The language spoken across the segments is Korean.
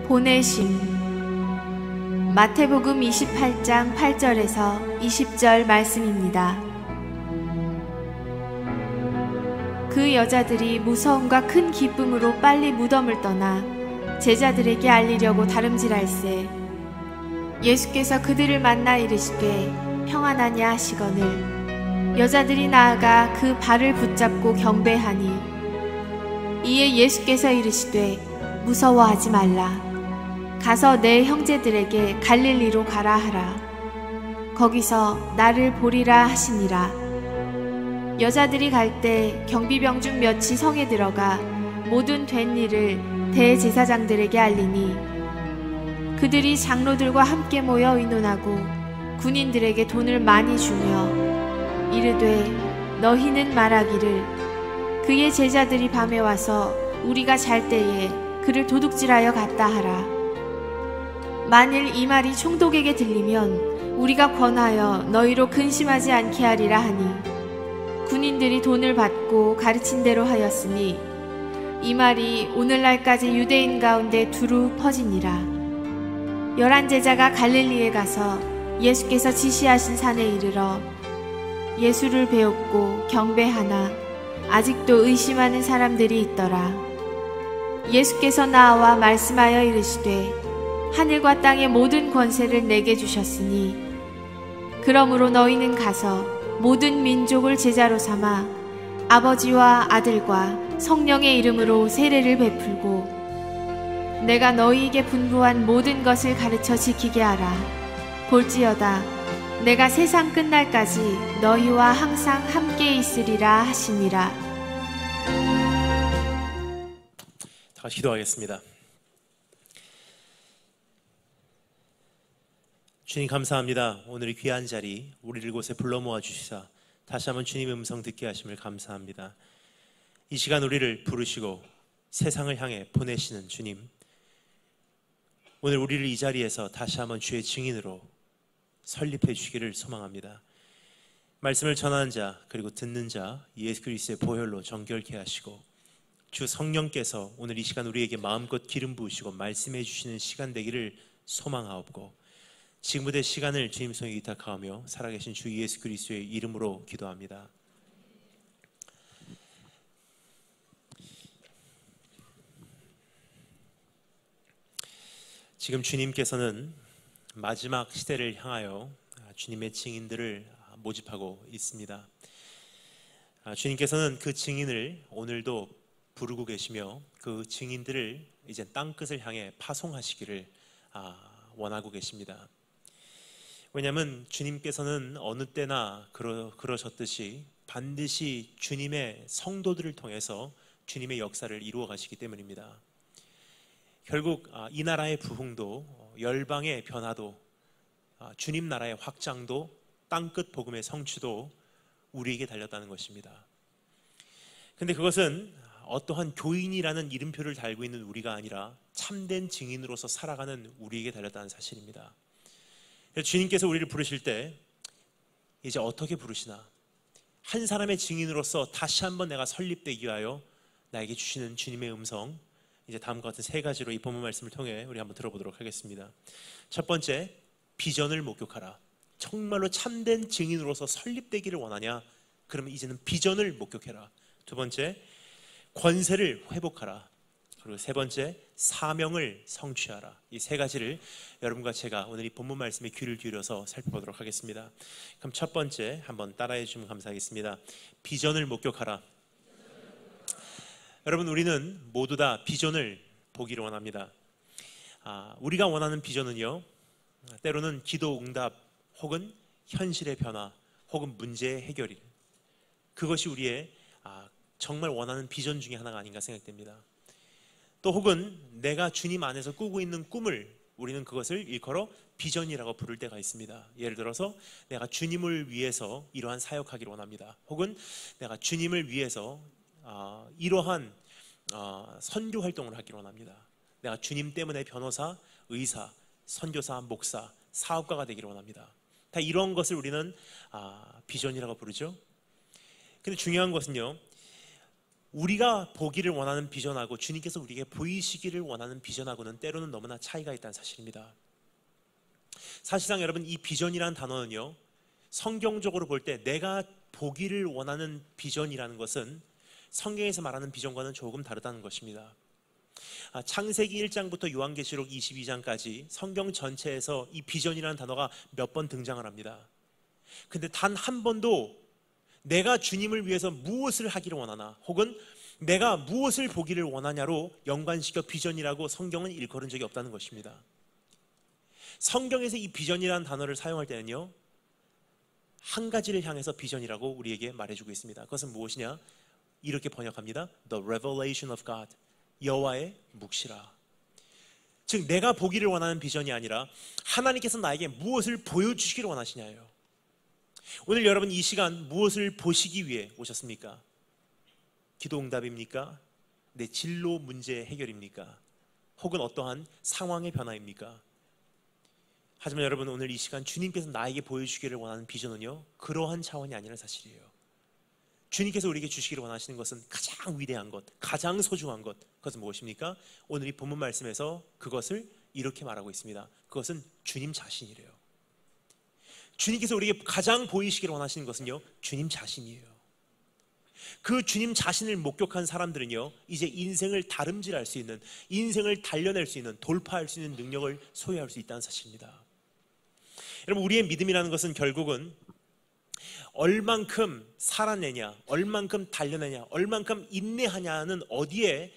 보내심. 마태복음 28장 8절에서 20절 말씀입니다. 그 여자들이 무서움과 큰 기쁨으로 빨리 무덤을 떠나 제자들에게 알리려고 다름질할세 예수께서 그들을 만나 이르시되 평안하냐 하시거늘 여자들이 나아가 그 발을 붙잡고 경배하니 이에 예수께서 이르시되 무서워하지 말라 가서 내 형제들에게 갈릴리로 가라 하라 거기서 나를 보리라 하시니라. 여자들이 갈 때 경비병 중 몇이 성에 들어가 모든 된 일을 대제사장들에게 알리니 그들이 장로들과 함께 모여 의논하고 군인들에게 돈을 많이 주며 이르되 너희는 말하기를 그의 제자들이 밤에 와서 우리가 잘 때에 그를 도둑질하여 갔다 하라. 만일 이 말이 총독에게 들리면 우리가 권하여 너희로 근심하지 않게 하리라 하니 군인들이 돈을 받고 가르친 대로 하였으니 이 말이 오늘날까지 유대인 가운데 두루 퍼지니라. 11 제자가 갈릴리에 가서 예수께서 지시하신 산에 이르러 예수를 배웠고 경배하나 아직도 의심하는 사람들이 있더라. 예수께서 나와 말씀하여 이르시되 하늘과 땅의 모든 권세를 내게 주셨으니 그러므로 너희는 가서 모든 민족을 제자로 삼아 아버지와 아들과 성령의 이름으로 세례를 베풀고 내가 너희에게 분부한 모든 것을 가르쳐 지키게 하라. 볼지어다 내가 세상 끝날까지 너희와 항상 함께 있으리라 하시니라. 다 같이 기도하겠습니다. 주님 감사합니다. 오늘 이 귀한 자리 우리를 이곳에 불러 모아 주시사 다시 한번 주님의 음성 듣게 하심을 감사합니다. 이 시간 우리를 부르시고 세상을 향해 보내시는 주님, 오늘 우리를 이 자리에서 다시 한번 주의 증인으로 설립해 주시기를 소망합니다. 말씀을 전하는 자 그리고 듣는 자 예수 그리스도의 보혈로 정결케 하시고 주 성령께서 오늘 이 시간 우리에게 마음껏 기름 부으시고 말씀해 주시는 시간 되기를 소망하옵고 지금부터 시간을 주님 손에 위탁하며 살아계신 주 예수 그리스도의 이름으로 기도합니다. 지금 주님께서는 마지막 시대를 향하여 주님의 증인들을 모집하고 있습니다. 주님께서는 그 증인을 오늘도 부르고 계시며 그 증인들을 이제 땅끝을 향해 파송하시기를 원하고 계십니다. 왜냐하면 주님께서는 어느 때나 그러셨듯이 반드시 주님의 성도들을 통해서 주님의 역사를 이루어 가시기 때문입니다. 결국 이 나라의 부흥도 열방의 변화도 주님 나라의 확장도 땅끝 복음의 성취도 우리에게 달렸다는 것입니다. 근데 그것은 어떠한 교인이라는 이름표를 달고 있는 우리가 아니라 참된 증인으로서 살아가는 우리에게 달렸다는 사실입니다. 주님께서 우리를 부르실 때 이제 어떻게 부르시나? 한 사람의 증인으로서 다시 한번 내가 설립되기 위하여 나에게 주시는 주님의 음성, 이제 다음과 같은 세 가지로 이 본문 말씀을 통해 우리 한번 들어보도록 하겠습니다. 첫 번째, 비전을 목격하라. 정말로 참된 증인으로서 설립되기를 원하냐? 그러면 이제는 비전을 목격해라. 두 번째, 권세를 회복하라. 그리고 세 번째, 사명을 성취하라. 이 세 가지를 여러분과 제가 오늘 이 본문 말씀에 귀를 기울여서 살펴보도록 하겠습니다. 그럼 첫 번째 한번 따라해 주시면 감사하겠습니다. 비전을 목격하라. 여러분, 우리는 모두 다 비전을 보기를 원합니다. 우리가 원하는 비전은요, 때로는 기도 응답 혹은 현실의 변화 혹은 문제의 해결이, 그것이 우리의 정말 원하는 비전 중에 하나가 아닌가 생각됩니다. 또 혹은 내가 주님 안에서 꾸고 있는 꿈을 우리는 그것을 일컬어 비전이라고 부를 때가 있습니다. 예를 들어서 내가 주님을 위해서 이러한 사역하기를 원합니다. 혹은 내가 주님을 위해서 이러한 선교 활동을 하기를 원합니다. 내가 주님 때문에 변호사, 의사, 선교사, 목사, 사업가가 되기를 원합니다. 다 이런 것을 우리는 비전이라고 부르죠. 근데 중요한 것은요, 우리가 보기를 원하는 비전하고 주님께서 우리에게 보이시기를 원하는 비전하고는 때로는 너무나 차이가 있다는 사실입니다. 사실상 여러분, 이 비전이라는 단어는요, 성경적으로 볼 때 내가 보기를 원하는 비전이라는 것은 성경에서 말하는 비전과는 조금 다르다는 것입니다. 창세기 1장부터 요한계시록 22장까지 성경 전체에서 이 비전이라는 단어가 몇 번 등장을 합니다. 근데 단 한 번도 내가 주님을 위해서 무엇을 하기를 원하나, 혹은 내가 무엇을 보기를 원하냐로 연관시켜 비전이라고 성경은 일컬은 적이 없다는 것입니다. 성경에서 이 비전이라는 단어를 사용할 때는요, 한 가지를 향해서 비전이라고 우리에게 말해주고 있습니다. 그것은 무엇이냐? 이렇게 번역합니다. The revelation of God, 여호와의 묵시라. 즉 내가 보기를 원하는 비전이 아니라 하나님께서 나에게 무엇을 보여주시기를 원하시냐예요. 오늘 여러분 이 시간 무엇을 보시기 위해 오셨습니까? 기도응답입니까? 내 진로 문제 해결입니까? 혹은 어떠한 상황의 변화입니까? 하지만 여러분, 오늘 이 시간 주님께서 나에게 보여주기를 원하는 비전은요, 그러한 차원이 아니라는 사실이에요. 주님께서 우리에게 주시기를 원하시는 것은 가장 위대한 것, 가장 소중한 것, 그것은 무엇입니까? 오늘 이 본문 말씀에서 그것을 이렇게 말하고 있습니다. 그것은 주님 자신이래요. 주님께서 우리에게 가장 보이시기를 원하시는 것은요, 주님 자신이에요. 그 주님 자신을 목격한 사람들은요, 이제 인생을 다름질할 수 있는, 인생을 달려낼 수 있는, 돌파할 수 있는 능력을 소유할 수 있다는 사실입니다. 여러분, 우리의 믿음이라는 것은 결국은 얼만큼 살아내냐, 얼만큼 달려내냐, 얼만큼 인내하냐는 어디에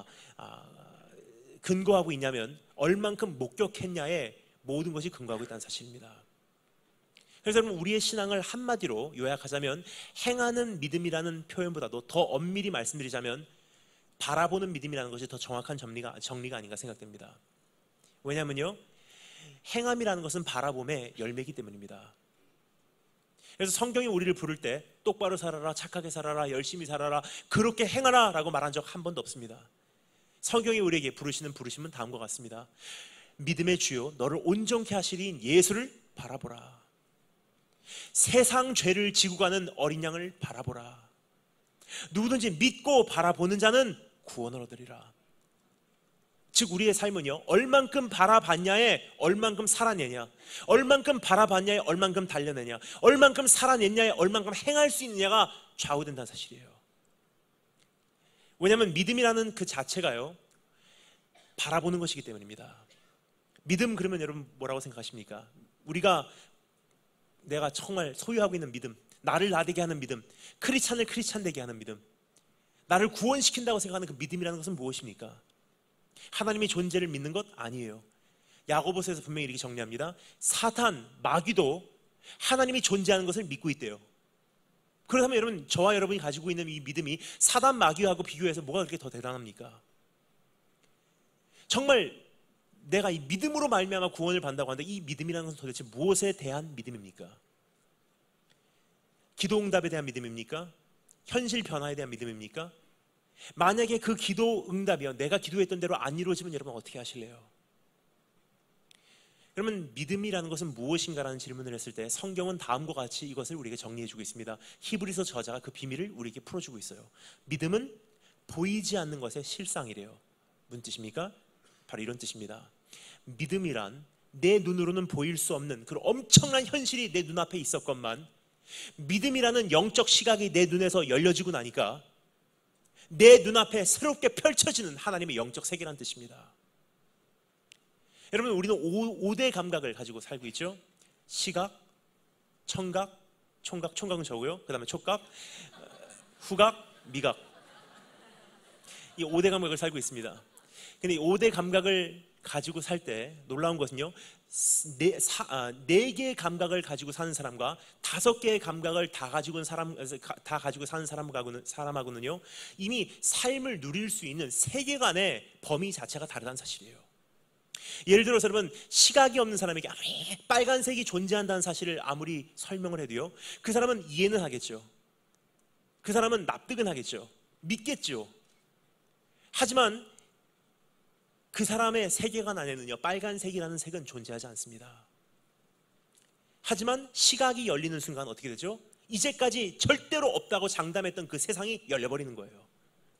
근거하고 있냐면 얼만큼 목격했냐에 모든 것이 근거하고 있다는 사실입니다. 그래서 여러분, 우리의 신앙을 한마디로 요약하자면 행하는 믿음이라는 표현보다도 더 엄밀히 말씀드리자면 바라보는 믿음이라는 것이 더 정확한 정리가 아닌가 생각됩니다. 왜냐하면요, 행함이라는 것은 바라봄의 열매이기 때문입니다. 그래서 성경이 우리를 부를 때 똑바로 살아라, 착하게 살아라, 열심히 살아라, 그렇게 행하라 라고 말한 적 한 번도 없습니다. 성경이 우리에게 부르시는 부르심은 다음과 같습니다. 믿음의 주요 너를 온전케 하시리인 예수를 바라보라. 세상 죄를 지고 가는 어린 양을 바라보라. 누구든지 믿고 바라보는 자는 구원을 얻으리라. 즉 우리의 삶은요, 얼만큼 바라봤냐에 얼만큼 살아내냐, 얼만큼 바라봤냐에 얼만큼 달려내냐, 얼만큼 살아냈냐에 얼만큼 행할 수 있느냐가 좌우된다는 사실이에요. 왜냐하면 믿음이라는 그 자체가요, 바라보는 것이기 때문입니다. 믿음, 그러면 여러분 뭐라고 생각하십니까? 내가 정말 소유하고 있는 믿음, 나를 나되게 하는 믿음, 크리스찬을 크리스찬 되게 하는 믿음, 나를 구원시킨다고 생각하는 그 믿음이라는 것은 무엇입니까? 하나님의 존재를 믿는 것 아니에요. 야고보서에서 분명히 이렇게 정리합니다. 사탄, 마귀도 하나님이 존재하는 것을 믿고 있대요. 그렇다면 여러분, 저와 여러분이 가지고 있는 이 믿음이 사단, 마귀하고 비교해서 뭐가 그렇게 더 대단합니까? 정말 내가 이 믿음으로 말미암아 구원을 받는다고 하는데 이 믿음이라는 것은 도대체 무엇에 대한 믿음입니까? 기도응답에 대한 믿음입니까? 현실 변화에 대한 믿음입니까? 만약에 그 기도응답이요, 내가 기도했던 대로 안 이루어지면 여러분 어떻게 하실래요? 그러면 믿음이라는 것은 무엇인가라는 질문을 했을 때 성경은 다음과 같이 이것을 우리에게 정리해주고 있습니다. 히브리서 저자가 그 비밀을 우리에게 풀어주고 있어요. 믿음은 보이지 않는 것의 실상이래요. 무슨 뜻입니까? 바로 이런 뜻입니다. 믿음이란 내 눈으로는 보일 수 없는 그런 엄청난 현실이 내 눈앞에 있었건만, 믿음이라는 영적 시각이 내 눈에서 열려지고 나니까 내 눈앞에 새롭게 펼쳐지는 하나님의 영적 세계라는 뜻입니다. 여러분, 우리는 5대 감각을 가지고 살고 있죠. 시각, 청각, 총각, 총각은 저고요. 그 다음에 촉각, 후각, 미각. 이 5대 감각을 살고 있습니다. 근데 이 5대 감각을 가지고 살 때 놀라운 것은요, 4개의 감각을 가지고 사는 사람과 5개의 감각을 다 가지고 사는 사람하고는요, 이미 삶을 누릴 수 있는 세계관의 범위 자체가 다르다는 사실이에요. 예를 들어서 여러분, 시각이 없는 사람에게 아무리 빨간색이 존재한다는 사실을 아무리 설명을 해도요, 그 사람은 이해는 하겠죠. 그 사람은 납득은 하겠죠. 믿겠죠. 하지만 그 사람의 세계관 안에는요, 빨간색이라는 색은 존재하지 않습니다. 하지만 시각이 열리는 순간 어떻게 되죠? 이제까지 절대로 없다고 장담했던 그 세상이 열려버리는 거예요.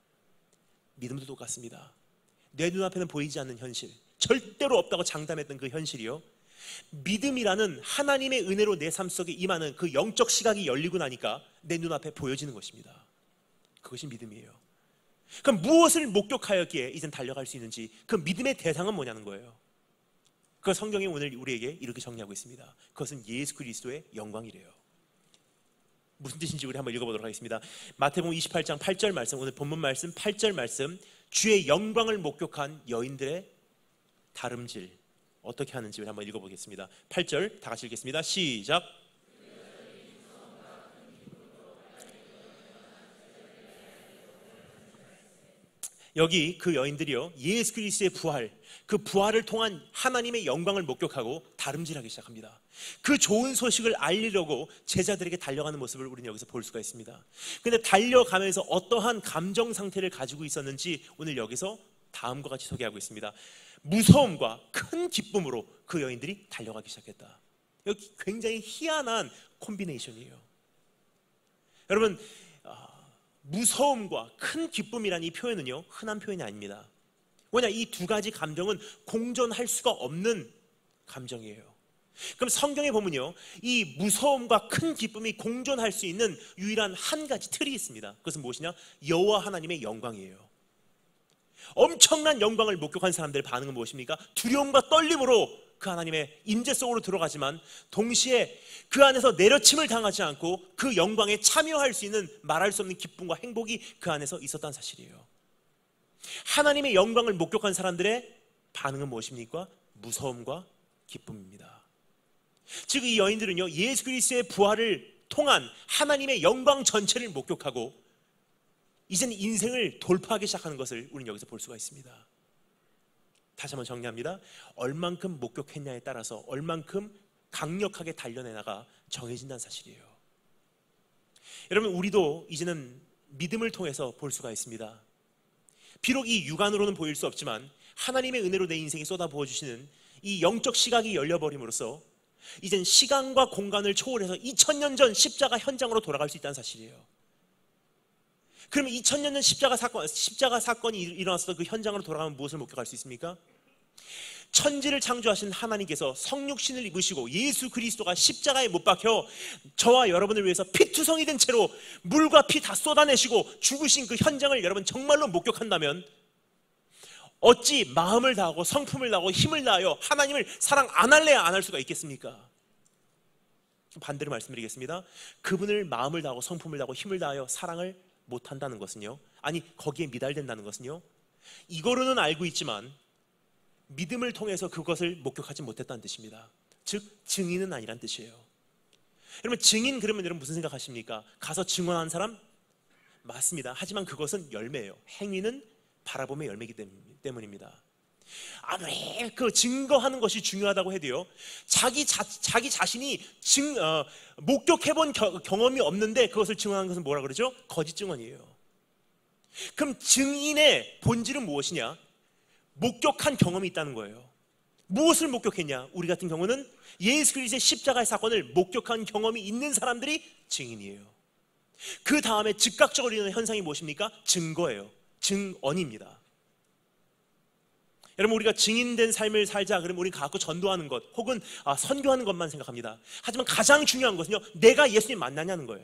믿음도 똑같습니다. 내 눈앞에는 보이지 않는 현실, 절대로 없다고 장담했던 그 현실이요, 믿음이라는 하나님의 은혜로 내 삶 속에 임하는 그 영적 시각이 열리고 나니까 내 눈앞에 보여지는 것입니다. 그것이 믿음이에요. 그럼 무엇을 목격하였기에 이젠 달려갈 수 있는지, 그 믿음의 대상은 뭐냐는 거예요. 그 성경이 오늘 우리에게 이렇게 정리하고 있습니다. 그것은 예수 그리스도의 영광이래요. 무슨 뜻인지 우리 한번 읽어보도록 하겠습니다. 마태복음 28장 8절 말씀, 오늘 본문 말씀 8절 말씀, 주의 영광을 목격한 여인들의 다름질 어떻게 하는지 우리 한번 읽어보겠습니다. 8절 다 같이 읽겠습니다. 시작. 여기 그 여인들이요, 예수 그리스도의 부활, 그 부활을 통한 하나님의 영광을 목격하고 다름질하기 시작합니다. 그 좋은 소식을 알리려고 제자들에게 달려가는 모습을 우리는 여기서 볼 수가 있습니다. 근데 달려가면서 어떠한 감정 상태를 가지고 있었는지 오늘 여기서 다음과 같이 소개하고 있습니다. 무서움과 큰 기쁨으로 그 여인들이 달려가기 시작했다. 여기 굉장히 희한한 콤비네이션이에요. 여러분, 무서움과 큰 기쁨이라는 이 표현은요, 흔한 표현이 아닙니다. 왜냐, 이 두 가지 감정은 공존할 수가 없는 감정이에요. 그럼 성경에 보면요, 이 무서움과 큰 기쁨이 공존할 수 있는 유일한 한 가지 틀이 있습니다. 그것은 무엇이냐? 여호와 하나님의 영광이에요. 엄청난 영광을 목격한 사람들의 반응은 무엇입니까? 두려움과 떨림으로 그 하나님의 임재 속으로 들어가지만 동시에 그 안에서 내려침을 당하지 않고 그 영광에 참여할 수 있는 말할 수 없는 기쁨과 행복이 그 안에서 있었다는 사실이에요. 하나님의 영광을 목격한 사람들의 반응은 무엇입니까? 무서움과 기쁨입니다. 즉 이 여인들은요, 예수 그리스도의 부활을 통한 하나님의 영광 전체를 목격하고 이제는 인생을 돌파하기 시작하는 것을 우리는 여기서 볼 수가 있습니다. 다시 한번 정리합니다. 얼만큼 목격했냐에 따라서 얼만큼 강력하게 달려내나가 정해진다는 사실이에요. 여러분, 우리도 이제는 믿음을 통해서 볼 수가 있습니다. 비록 이 육안으로는 보일 수 없지만 하나님의 은혜로 내 인생에 쏟아부어 주시는 이 영적 시각이 열려버림으로써 이젠 시간과 공간을 초월해서 2000년 전 십자가 현장으로 돌아갈 수 있다는 사실이에요. 그러면 2000년 전 십자가 사건이 일어났었던 그 현장으로 돌아가면 무엇을 목격할 수 있습니까? 천지를 창조하신 하나님께서 성육신을 입으시고 예수 그리스도가 십자가에 못 박혀 저와 여러분을 위해서 피투성이 된 채로 물과 피 다 쏟아내시고 죽으신 그 현장을 여러분 정말로 목격한다면 어찌 마음을 다하고 성품을 다하고 힘을 다하여 하나님을 사랑 안 할래야 안 할 수가 있겠습니까? 반대로 말씀드리겠습니다. 그분을 마음을 다하고 성품을 다하고 힘을 다하여 사랑을 못한다는 것은요, 아니 거기에 미달된다는 것은요, 이거로는 알고 있지만 믿음을 통해서 그것을 목격하지 못했다는 뜻입니다. 즉 증인은 아니란 뜻이에요. 여러분, 증인 그러면 여러분 무슨 생각하십니까? 가서 증언한 사람? 맞습니다. 하지만 그것은 열매예요. 행위는 바라봄의 열매이기 때문입니다. 아무리 그 증거하는 것이 중요하다고 해도요, 자기 자신이 목격해본 경험이 없는데 그것을 증언하는 것은 뭐라 그러죠? 거짓 증언이에요. 그럼 증인의 본질은 무엇이냐? 목격한 경험이 있다는 거예요. 무엇을 목격했냐? 우리 같은 경우는 예수 그리스도의 십자가의 사건을 목격한 경험이 있는 사람들이 증인이에요. 그 다음에 즉각적으로 일어나는 현상이 무엇입니까? 증거예요. 증언입니다. 여러분, 우리가 증인된 삶을 살자 그러면 우리가 갖고 전도하는 것 혹은 선교하는 것만 생각합니다. 하지만 가장 중요한 것은요, 내가 예수님 만나냐는 거예요.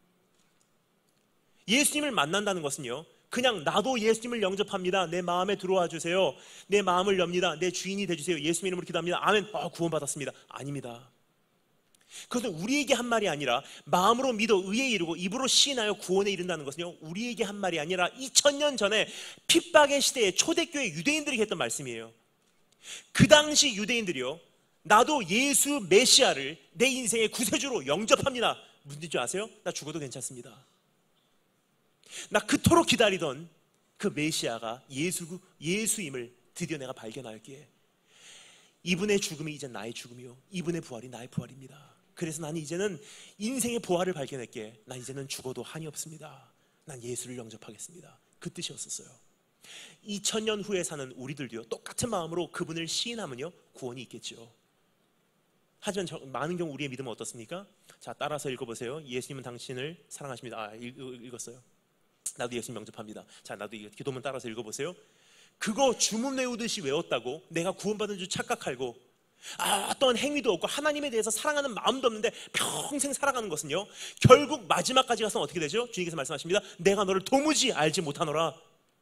예수님을 만난다는 것은요, 그냥 나도 예수님을 영접합니다, 내 마음에 들어와 주세요, 내 마음을 엽니다, 내 주인이 되주세요, 예수님 이름으로 기도합니다, 아멘, 구원받았습니다, 아닙니다. 그것은 우리에게 한 말이 아니라 마음으로 믿어 의에 이르고 입으로 시인하여 구원에 이른다는 것은요, 우리에게 한 말이 아니라 2000년 전에 핍박의 시대에 초대교회 유대인들이 했던 말씀이에요. 그 당시 유대인들이요, 나도 예수 메시아를 내 인생의 구세주로 영접합니다. 무슨 뜻인지 아세요? 나 죽어도 괜찮습니다. 나 그토록 기다리던 그 메시아가 예수임을 드디어 내가 발견하였기에 이분의 죽음이 이제 나의 죽음이요, 이분의 부활이 나의 부활입니다. 그래서 나는 이제는 인생의 부활을 발견했기에 난 이제는 죽어도 한이 없습니다. 난 예수를 영접하겠습니다. 그 뜻이었었어요. 2000년 후에 사는 우리들도요, 똑같은 마음으로 그분을 시인하면요, 구원이 있겠죠. 하지만 많은 경우 우리의 믿음은 어떻습니까? 자, 따라서 읽어보세요. 예수님은 당신을 사랑하십니다. 읽었어요. 나도 예수님 영접합니다. 자, 나도 이 기도문 따라서 읽어보세요. 그거 주문 외우듯이 외웠다고 내가 구원받은 줄 착각하고 어떤 행위도 없고 하나님에 대해서 사랑하는 마음도 없는데 평생 살아가는 것은요, 결국 마지막까지 가서는 어떻게 되죠? 주님께서 말씀하십니다. 내가 너를 도무지 알지 못하노라.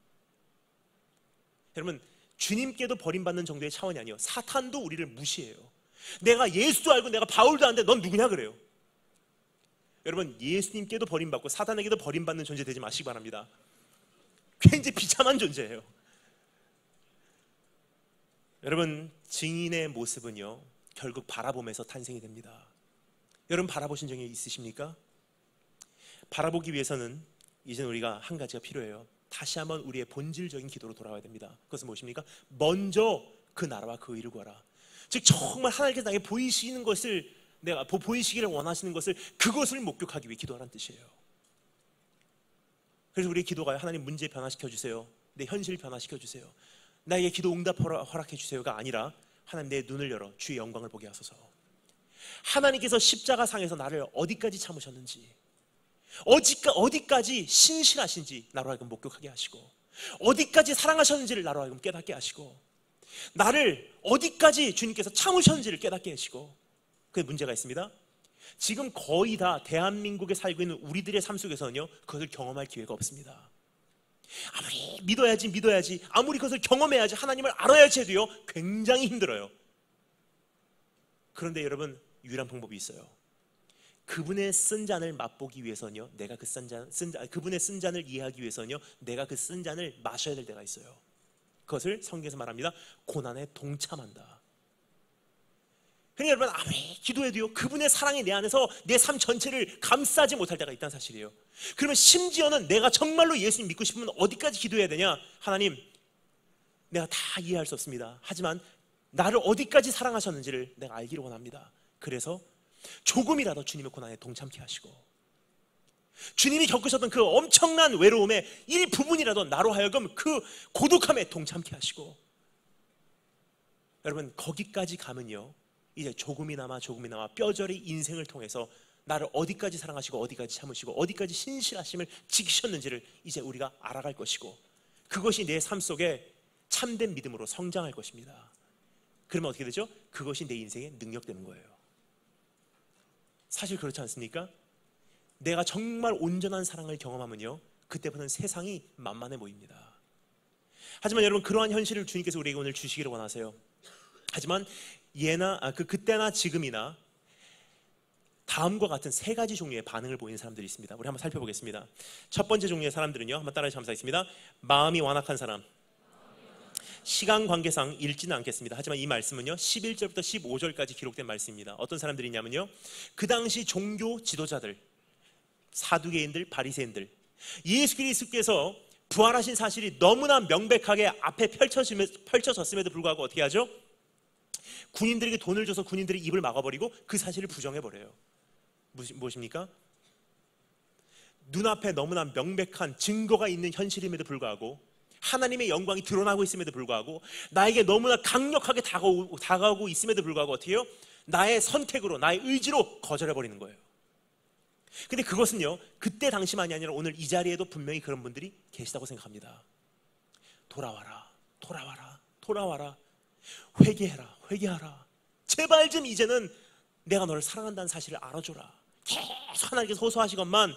여러분, 주님께도 버림받는 정도의 차원이 아니에요. 사탄도 우리를 무시해요. 내가 예수도 알고 내가 바울도 아는데 넌 누구냐 그래요. 여러분, 예수님께도 버림받고 사탄에게도 버림받는 존재 되지 마시기 바랍니다. 굉장히 비참한 존재예요. 여러분, 증인의 모습은요, 결국 바라봄에서 탄생이 됩니다. 여러분, 바라보신 적이 있으십니까? 바라보기 위해서는 이제는 우리가 한 가지가 필요해요. 다시 한번 우리의 본질적인 기도로 돌아와야 됩니다. 그것은 무엇입니까? 먼저 그 나라와 그 의를 구하라. 즉 정말 하나님께서 나에게 보이시는 것을, 내가 보이시기를 원하시는 것을, 그것을 목격하기 위해 기도하라는 뜻이에요. 그래서 우리의 기도가 하나님 문제 변화시켜 주세요, 내 현실 변화시켜 주세요, 나에게 기도 응답 허락해 주세요가 아니라 하나님 내 눈을 열어 주의 영광을 보게 하소서. 하나님께서 십자가상에서 나를 어디까지 참으셨는지, 어디까지 신실하신지 나로 하여금 목격하게 하시고, 어디까지 사랑하셨는지를 나로 하여금 깨닫게 하시고, 나를 어디까지 주님께서 참으셨는지를 깨닫게 하시고. 그게 문제가 있습니다. 지금 거의 다 대한민국에 살고 있는 우리들의 삶 속에서는요, 그것을 경험할 기회가 없습니다. 아무리 믿어야지, 아무리 그것을 경험해야지, 하나님을 알아야지 해도요, 굉장히 힘들어요. 그런데 여러분, 유일한 방법이 있어요. 그분의 쓴 잔을 맛보기 위해서는요, 내가 그분의 쓴 잔을 이해하기 위해서는요, 내가 그 쓴 잔을 마셔야 될 때가 있어요. 그것을 성경에서 말합니다. 고난에 동참한다. 그러니까 여러분, 아무리 기도해도요, 그분의 사랑이 내 안에서 내 삶 전체를 감싸지 못할 때가 있다는 사실이에요. 그러면 심지어는 내가 정말로 예수님 믿고 싶으면 어디까지 기도해야 되냐? 하나님, 내가 다 이해할 수 없습니다. 하지만 나를 어디까지 사랑하셨는지를 내가 알기를 원합니다. 그래서 조금이라도 주님의 고난에 동참케 하시고, 주님이 겪으셨던 그 엄청난 외로움의 일부분이라도 나로 하여금 그 고독함에 동참케 하시고. 여러분, 거기까지 가면요, 이제 조금이나마 뼈저리 인생을 통해서 나를 어디까지 사랑하시고, 어디까지 참으시고, 어디까지 신실하심을 지키셨는지를 이제 우리가 알아갈 것이고, 그것이 내 삶 속에 참된 믿음으로 성장할 것입니다. 그러면 어떻게 되죠? 그것이 내 인생의 능력되는 거예요. 사실 그렇지 않습니까? 내가 정말 온전한 사랑을 경험하면요, 그때부터는 세상이 만만해 보입니다. 하지만 여러분, 그러한 현실을 주님께서 우리에게 오늘 주시기를 원하세요. 하지만 그때나 지금이나 다음과 같은 세 가지 종류의 반응을 보이는 사람들이 있습니다. 우리 한번 살펴보겠습니다. 첫 번째 종류의 사람들은요, 한번 따라해 감사하겠습니다. 마음이 완악한 사람. 시간 관계상 읽지는 않겠습니다. 하지만 이 말씀은요, 11절부터 15절까지 기록된 말씀입니다. 어떤 사람들이냐면요, 그 당시 종교 지도자들, 사두개인들, 바리새인들, 예수 그리스도께서 부활하신 사실이 너무나 명백하게 앞에 펼쳐졌음에도 불구하고 어떻게 하죠? 군인들에게 돈을 줘서 군인들이 입을 막아버리고 그 사실을 부정해버려요. 무엇입니까? 눈앞에 너무나 명백한 증거가 있는 현실임에도 불구하고, 하나님의 영광이 드러나고 있음에도 불구하고, 나에게 너무나 강력하게 다가오고 있음에도 불구하고 어떻게 해요? 나의 선택으로, 나의 의지로 거절해버리는 거예요. 근데 그것은요, 그때 당시만이 아니라 오늘 이 자리에도 분명히 그런 분들이 계시다고 생각합니다. 돌아와라, 돌아와라, 돌아와라, 회개해라, 회개하라, 제발 좀 이제는 내가 너를 사랑한다는 사실을 알아줘라. 계속 하나님께서 호소하시건만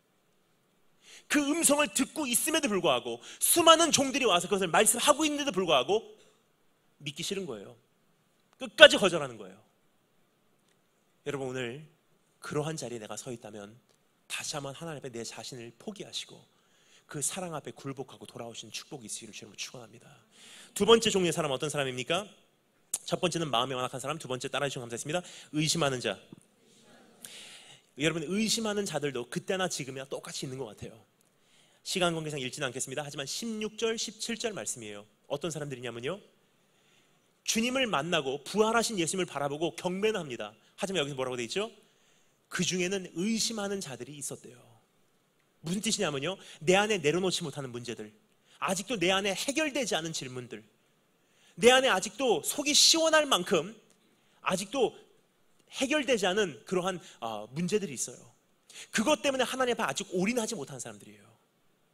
그 음성을 듣고 있음에도 불구하고, 수많은 종들이 와서 그것을 말씀하고 있는데도 불구하고 믿기 싫은 거예요. 끝까지 거절하는 거예요. 여러분, 오늘 그러한 자리에 내가 서 있다면 다시 한번 하나님 앞에 내 자신을 포기하시고 그 사랑 앞에 굴복하고 돌아오신 축복이 있으기를 주님으로 축원합니다. 두 번째 종류의 사람은 어떤 사람입니까? 첫 번째는 마음이 완악한 사람, 두 번째 따라해 주시면 감사했습니다. 의심하는 자. 여러분, 의심하는 자들도 그때나 지금이나 똑같이 있는 것 같아요. 시간 관계상 읽지는 않겠습니다. 하지만 16절, 17절 말씀이에요. 어떤 사람들이냐면요, 주님을 만나고 부활하신 예수님을 바라보고 경배는 합니다. 하지만 여기서 뭐라고 돼 있죠? 그 중에는 의심하는 자들이 있었대요. 무슨 뜻이냐면요, 내 안에 내려놓지 못하는 문제들, 아직도 내 안에 해결되지 않은 질문들, 내 안에 아직도 속이 시원할 만큼 아직도 해결되지 않은 그러한 문제들이 있어요. 그것 때문에 하나님 앞에 아직 올인하지 못한 사람들이에요.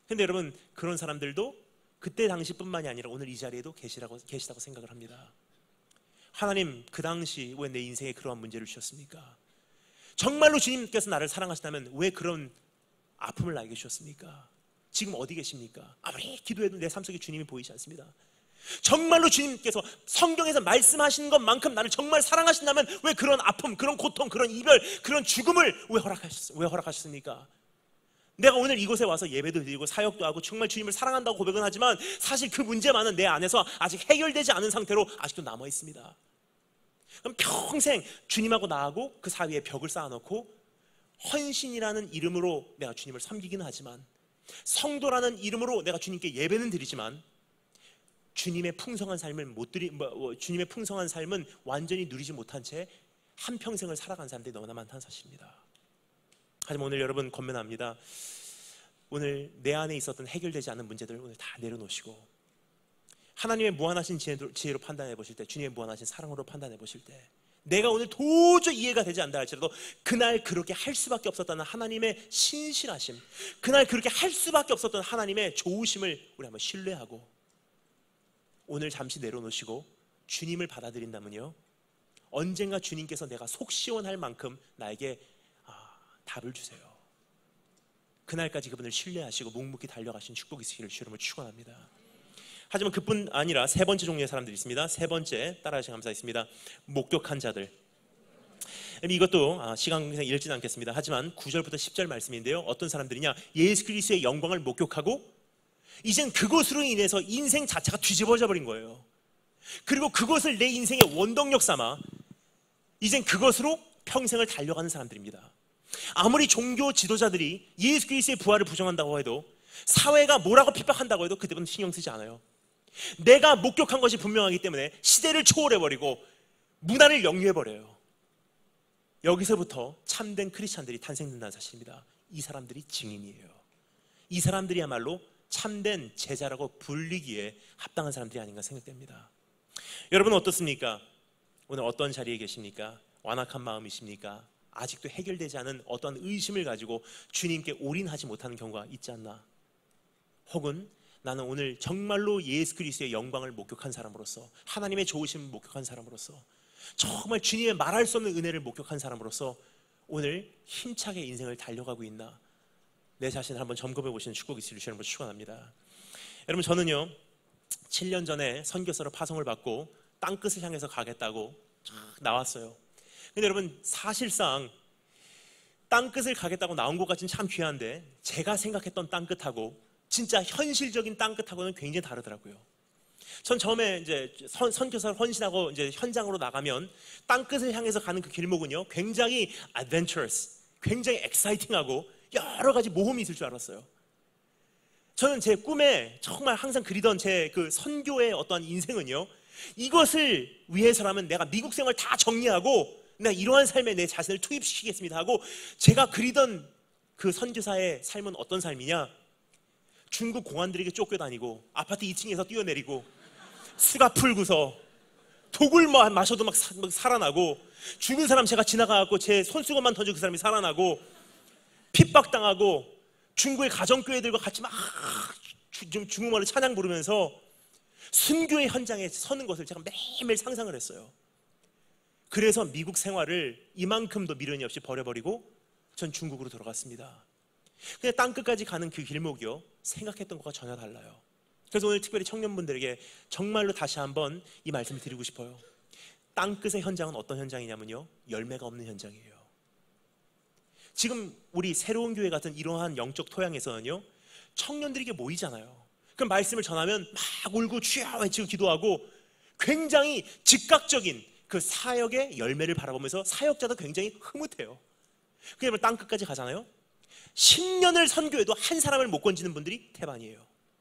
근데 여러분, 그런 사람들도 그때 당시뿐만이 아니라 오늘 이 자리에도 계시다고 생각을 합니다. 하나님, 그 당시 왜 내 인생에 그러한 문제를 주셨습니까? 정말로 주님께서 나를 사랑하신다면 왜 그런 아픔을 나에게 주셨습니까? 지금 어디 계십니까? 아무리 기도해도 내 삶 속에 주님이 보이지 않습니다. 정말로 주님께서 성경에서 말씀하신 것만큼 나를 정말 사랑하신다면 왜 그런 아픔, 그런 고통, 그런 이별, 그런 죽음을 왜 허락하셨습니까? 내가 오늘 이곳에 와서 예배도 드리고 사역도 하고 정말 주님을 사랑한다고 고백은 하지만 사실 그 문제만은 내 안에서 아직 해결되지 않은 상태로 아직도 남아 있습니다. 그럼 평생 주님하고 나하고 그 사이에 벽을 쌓아놓고 헌신이라는 이름으로 내가 주님을 섬기기는 하지만, 성도라는 이름으로 내가 주님께 예배는 드리지만 주님의 풍성한 삶을 주님의 풍성한 삶은 완전히 누리지 못한 채 한평생을 살아간 사람들이 너무나 많다는 사실입니다. 하지만 오늘 여러분 권면합니다. 오늘 내 안에 있었던 해결되지 않은 문제들을 오늘 다 내려놓으시고 하나님의 무한하신 지혜로 판단해 보실 때, 주님의 무한하신 사랑으로 판단해 보실 때, 내가 오늘 도저히 이해가 되지 않다 할지라도 그날 그렇게 할 수밖에 없었다는 하나님의 신실하심, 그날 그렇게 할 수밖에 없었던 하나님의 좋으심을 우리 한번 신뢰하고 오늘 잠시 내려놓으시고 주님을 받아들인다면요, 언젠가 주님께서 내가 속 시원할 만큼 나에게 답을 주세요. 그날까지 그분을 신뢰하시고 묵묵히 달려가신 축복이 있으기를 주님을 축원합니다. 하지만 그뿐 아니라 세 번째 종류의 사람들이 있습니다. 세 번째, 따라하시면 감사하겠습니다. 목격한 자들. 이것도 시간 관계상 읽지는 않겠습니다. 하지만 9절부터 10절 말씀인데요, 어떤 사람들이냐, 예수 그리스도의 영광을 목격하고 이젠 그것으로 인해서 인생 자체가 뒤집어져 버린 거예요. 그리고 그것을 내 인생의 원동력 삼아 이젠 그것으로 평생을 달려가는 사람들입니다. 아무리 종교 지도자들이 예수 그리스도의 부활을 부정한다고 해도, 사회가 뭐라고 핍박한다고 해도 그때는 신경 쓰지 않아요. 내가 목격한 것이 분명하기 때문에 시대를 초월해버리고 문화를 역류해버려요. 여기서부터 참된 크리스찬들이 탄생된다는 사실입니다. 이 사람들이 증인이에요. 이 사람들이야말로 참된 제자라고 불리기에 합당한 사람들이 아닌가 생각됩니다. 여러분은 어떻습니까? 오늘 어떤 자리에 계십니까? 완악한 마음이십니까? 아직도 해결되지 않은 어떤 의심을 가지고 주님께 올인하지 못하는 경우가 있지 않나? 혹은 나는 오늘 정말로 예수 그리스도의 영광을 목격한 사람으로서, 하나님의 좋으심을 목격한 사람으로서, 정말 주님의 말할 수 없는 은혜를 목격한 사람으로서 오늘 힘차게 인생을 달려가고 있나? 내 자신을 한번 점검해 보시는 축복이 있으리를 주님으로 축원합니다. 여러분, 저는요 7년 전에 선교사로 파송을 받고 땅끝을 향해서 가겠다고 나왔어요. 근데 여러분, 사실상 땅끝을 가겠다고 나온 것 같은 참 귀한데, 제가 생각했던 땅끝하고 진짜 현실적인 땅끝하고는 굉장히 다르더라고요. 전 처음에 이제 선교사를 헌신하고 이제 현장으로 나가면 땅끝을 향해서 가는 그 길목은요 굉장히 adventurous, 굉장히 exciting하고 여러 가지 모험이 있을 줄 알았어요. 저는 제 꿈에 정말 항상 그리던 제 그 선교의 어떠한 인생은요, 이것을 위해서라면 내가 미국 생활 다 정리하고 내가 이러한 삶에 내 자신을 투입시키겠습니다 하고, 제가 그리던 그 선교사의 삶은 어떤 삶이냐, 중국 공안들에게 쫓겨다니고 아파트 2층에서 뛰어내리고 수갑 풀고서 독을 마셔도 막 살아나고, 죽은 사람 제가 지나가고 제 손수건만 던져 그 사람이 살아나고, 핍박당하고 중국의 가정교회들과 같이 막 중국말로 찬양 부르면서 순교의 현장에 서는 것을 제가 매일매일 상상을 했어요. 그래서 미국 생활을 이만큼도 미련이 없이 버려버리고 전 중국으로 돌아갔습니다. 근데 땅끝까지 가는 그 길목이요, 생각했던 것과 전혀 달라요. 그래서 오늘 특별히 청년분들에게 정말로 다시 한번 이 말씀을 드리고 싶어요. 땅끝의 현장은 어떤 현장이냐면요, 열매가 없는 현장이에요. 지금 우리 새로운 교회 같은 이러한 영적 토양에서는요, 청년들에게 모이잖아요. 그럼 말씀을 전하면 막 울고 주여 외치고 기도하고 굉장히 즉각적인 그 사역의 열매를 바라보면서 사역자도 굉장히 흐뭇해요. 그러면 땅끝까지 가잖아요. 10년을 선교해도 한 사람을 못 건지는 분들이 태반이에요.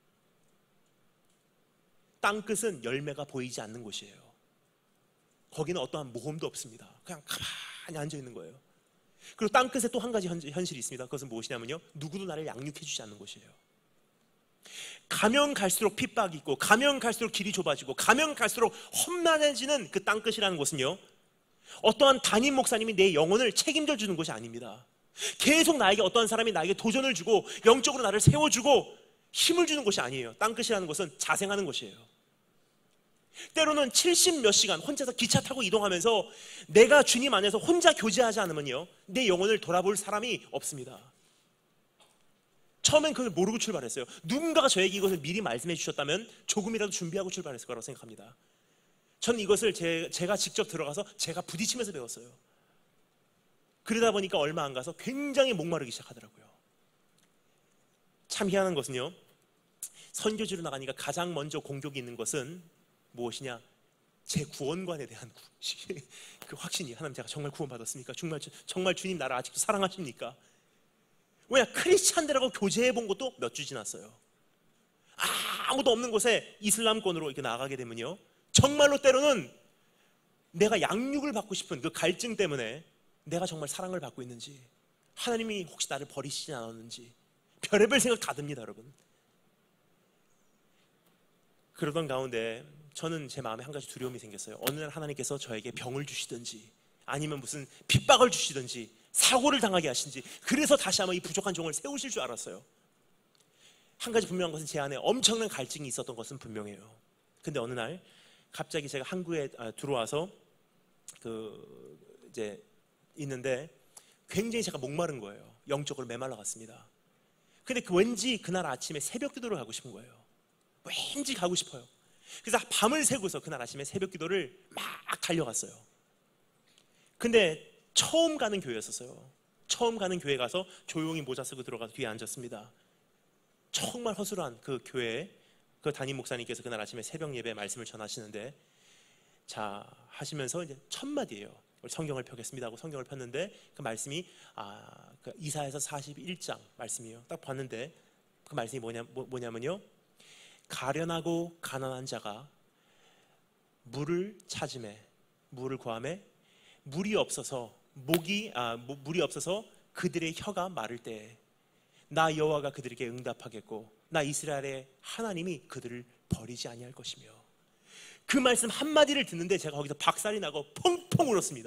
땅끝은 열매가 보이지 않는 곳이에요. 거기는 어떠한 모험도 없습니다. 그냥 가만히 앉아 있는 거예요. 그리고 땅끝에 또 한 가지 현실이 있습니다. 그것은 무엇이냐면요, 누구도 나를 양육해 주지 않는 곳이에요. 가면 갈수록 핍박이 있고, 가면 갈수록 길이 좁아지고, 가면 갈수록 험난해지는 그 땅끝이라는 곳은요, 어떠한 담임 목사님이 내 영혼을 책임져 주는 곳이 아닙니다. 계속 나에게 어떠한 사람이 나에게 도전을 주고 영적으로 나를 세워주고 힘을 주는 곳이 아니에요. 땅끝이라는 곳은 자생하는 곳이에요. 때로는 70몇 시간 혼자서 기차 타고 이동하면서 내가 주님 안에서 혼자 교제하지 않으면요, 내 영혼을 돌아볼 사람이 없습니다. 처음엔 그걸 모르고 출발했어요. 누군가가 저에게 이것을 미리 말씀해 주셨다면 조금이라도 준비하고 출발했을 거라고 생각합니다. 저는 이것을 제가 직접 들어가서 제가 부딪히면서 배웠어요. 그러다 보니까 얼마 안 가서 굉장히 목마르기 시작하더라고요. 참 희한한 것은요, 선교지로 나가니까 가장 먼저 공격이 있는 것은 무엇이냐? 제 구원관에 대한 그 확신이, 하나님 제가 정말 구원받았습니까? 정말 주님 나를 아직도 사랑하십니까? 왜냐? 크리스찬들하고 교제해 본 것도 몇 주 지났어요. 아무도 없는 곳에 이슬람권으로 이렇게 나가게 되면요, 정말로 때로는 내가 양육을 받고 싶은 그 갈증 때문에 내가 정말 사랑을 받고 있는지, 하나님이 혹시 나를 버리시지 않았는지 별의별 생각 다 듭니다, 여러분. 그러던 가운데 저는 제 마음에 한 가지 두려움이 생겼어요. 어느 날 하나님께서 저에게 병을 주시든지 아니면 무슨 핍박을 주시든지 사고를 당하게 하신지, 그래서 다시 한번 이 부족한 종을 세우실 줄 알았어요. 한 가지 분명한 것은 제 안에 엄청난 갈증이 있었던 것은 분명해요. 근데 어느 날 갑자기 제가 한국에 들어와서 이제 있는데 굉장히 제가 목마른 거예요. 영적으로 메말라 갔습니다. 근데 왠지 그날 아침에 새벽 기도를 가고 싶은 거예요. 왠지 가고 싶어요. 그래서 밤을 새고서 그날 아침에 새벽 기도를 막 달려갔어요. 근데 처음 가는 교회였었어요. 처음 가는 교회 가서 조용히 모자 쓰고 들어가서 뒤에 앉았습니다. 정말 허술한 그 교회에 그 담임 목사님께서 그날 아침에 새벽 예배 말씀을 전하시는데, 자 하시면서 이제 첫 마디예요. 성경을 펴겠습니다 하고 성경을 폈는데 그 말씀이 그 이사야서 41장 말씀이에요. 딱 봤는데 그 말씀이 뭐냐면요, 가련하고 가난한 자가 물을 찾음에, 물을 구함에 물이 없어서 물이 없어서 그들의 혀가 마를 때에 나 여호와가 그들에게 응답하겠고 나 이스라엘의 하나님이 그들을 버리지 아니할 것이며. 그 말씀 한마디를 듣는데 제가 거기서 박살이 나고 펑펑 울었습니다.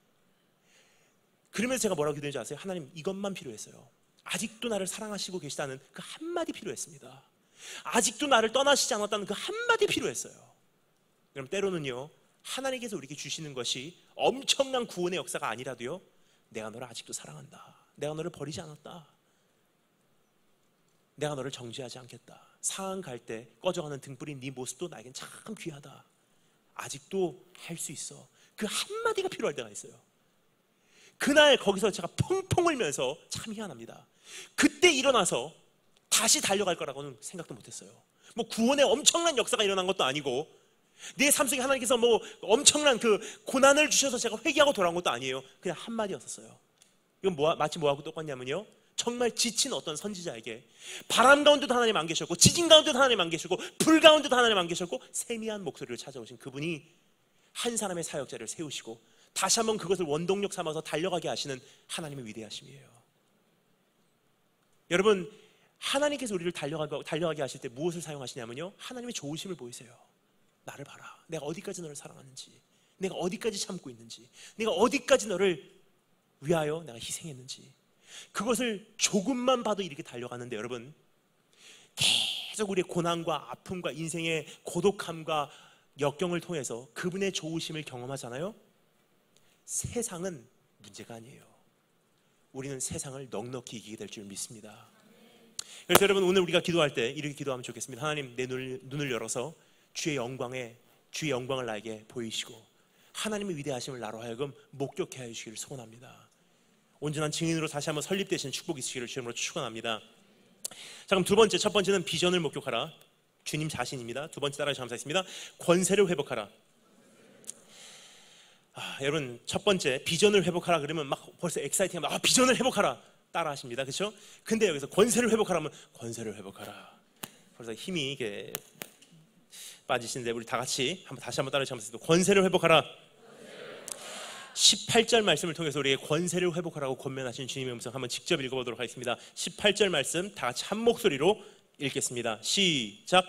그러면서 제가 뭐라고 기도했는지 아세요? 하나님, 이것만 필요했어요. 아직도 나를 사랑하시고 계시다는 그 한마디 필요했습니다. 아직도 나를 떠나시지 않았다는 그 한마디 필요했어요. 그럼 때로는요, 하나님께서 우리에게 주시는 것이 엄청난 구원의 역사가 아니라도요, 내가 너를 아직도 사랑한다, 내가 너를 버리지 않았다, 내가 너를 정죄하지 않겠다, 상한 갈 때 꺼져가는 등불인 네 모습도 나에겐 참 귀하다, 아직도 할 수 있어. 그 한마디가 필요할 때가 있어요. 그날 거기서 제가 펑펑 울면서 참 희한합니다. 그때 일어나서 다시 달려갈 거라고는 생각도 못했어요. 뭐 구원의 엄청난 역사가 일어난 것도 아니고 내 삶 속에 하나님께서 뭐 엄청난 그 고난을 주셔서 제가 회개하고 돌아온 것도 아니에요. 그냥 한마디였었어요. 이건 마치 뭐하고 똑같냐면요, 정말 지친 어떤 선지자에게 바람 가운데도 하나님 안 계셨고 지진 가운데도 하나님 안 계셨고 불 가운데도 하나님 안 계셨고 세미한 목소리를 찾아오신 그분이 한 사람의 사역자를 세우시고 다시 한번 그것을 원동력 삼아서 달려가게 하시는 하나님의 위대하심이에요. 여러분, 하나님께서 우리를 달려가게 하실 때 무엇을 사용하시냐면요, 하나님의 좋으심을 보이세요. 나를 봐라, 내가 어디까지 너를 사랑하는지, 내가 어디까지 참고 있는지, 내가 어디까지 너를 위하여 내가 희생했는지, 그것을 조금만 봐도 이렇게 달려가는데, 여러분, 계속 우리의 고난과 아픔과 인생의 고독함과 역경을 통해서 그분의 좋으심을 경험하잖아요. 세상은 문제가 아니에요. 우리는 세상을 넉넉히 이기게 될 줄 믿습니다. 그래서 여러분, 오늘 우리가 기도할 때 이렇게 기도하면 좋겠습니다. 하나님, 내 눈을 열어서 주의 영광을 나에게 보이시고 하나님의 위대하심을 나로 하여금 목격해 하여 주시기를 소원합니다. 온전한 증인으로 다시 한번 설립되시는 축복이 있으시기를 주님으로 축원합니다. 자, 그럼 첫 번째는 비전을 목격하라. 주님 자신입니다. 두 번째 따라 감사했습니다. 권세를 회복하라. 여러분, 첫 번째 비전을 회복하라 그러면 막 벌써 엑사이팅하면 비전을 회복하라 따라 하십니다. 그렇죠? 근데 여기서 권세를 회복하라 하면 권세를 회복하라, 벌써 힘이 이게 빠지시는데 우리 다 같이 다시 한번 따라 하겠습니다. 권세를 회복하라. 18절 말씀을 통해서 우리에게 권세를 회복하라고 권면하신 주님의 음성 한번 직접 읽어보도록 하겠습니다. 18절 말씀 다 같이 한 목소리로 읽겠습니다. 시작.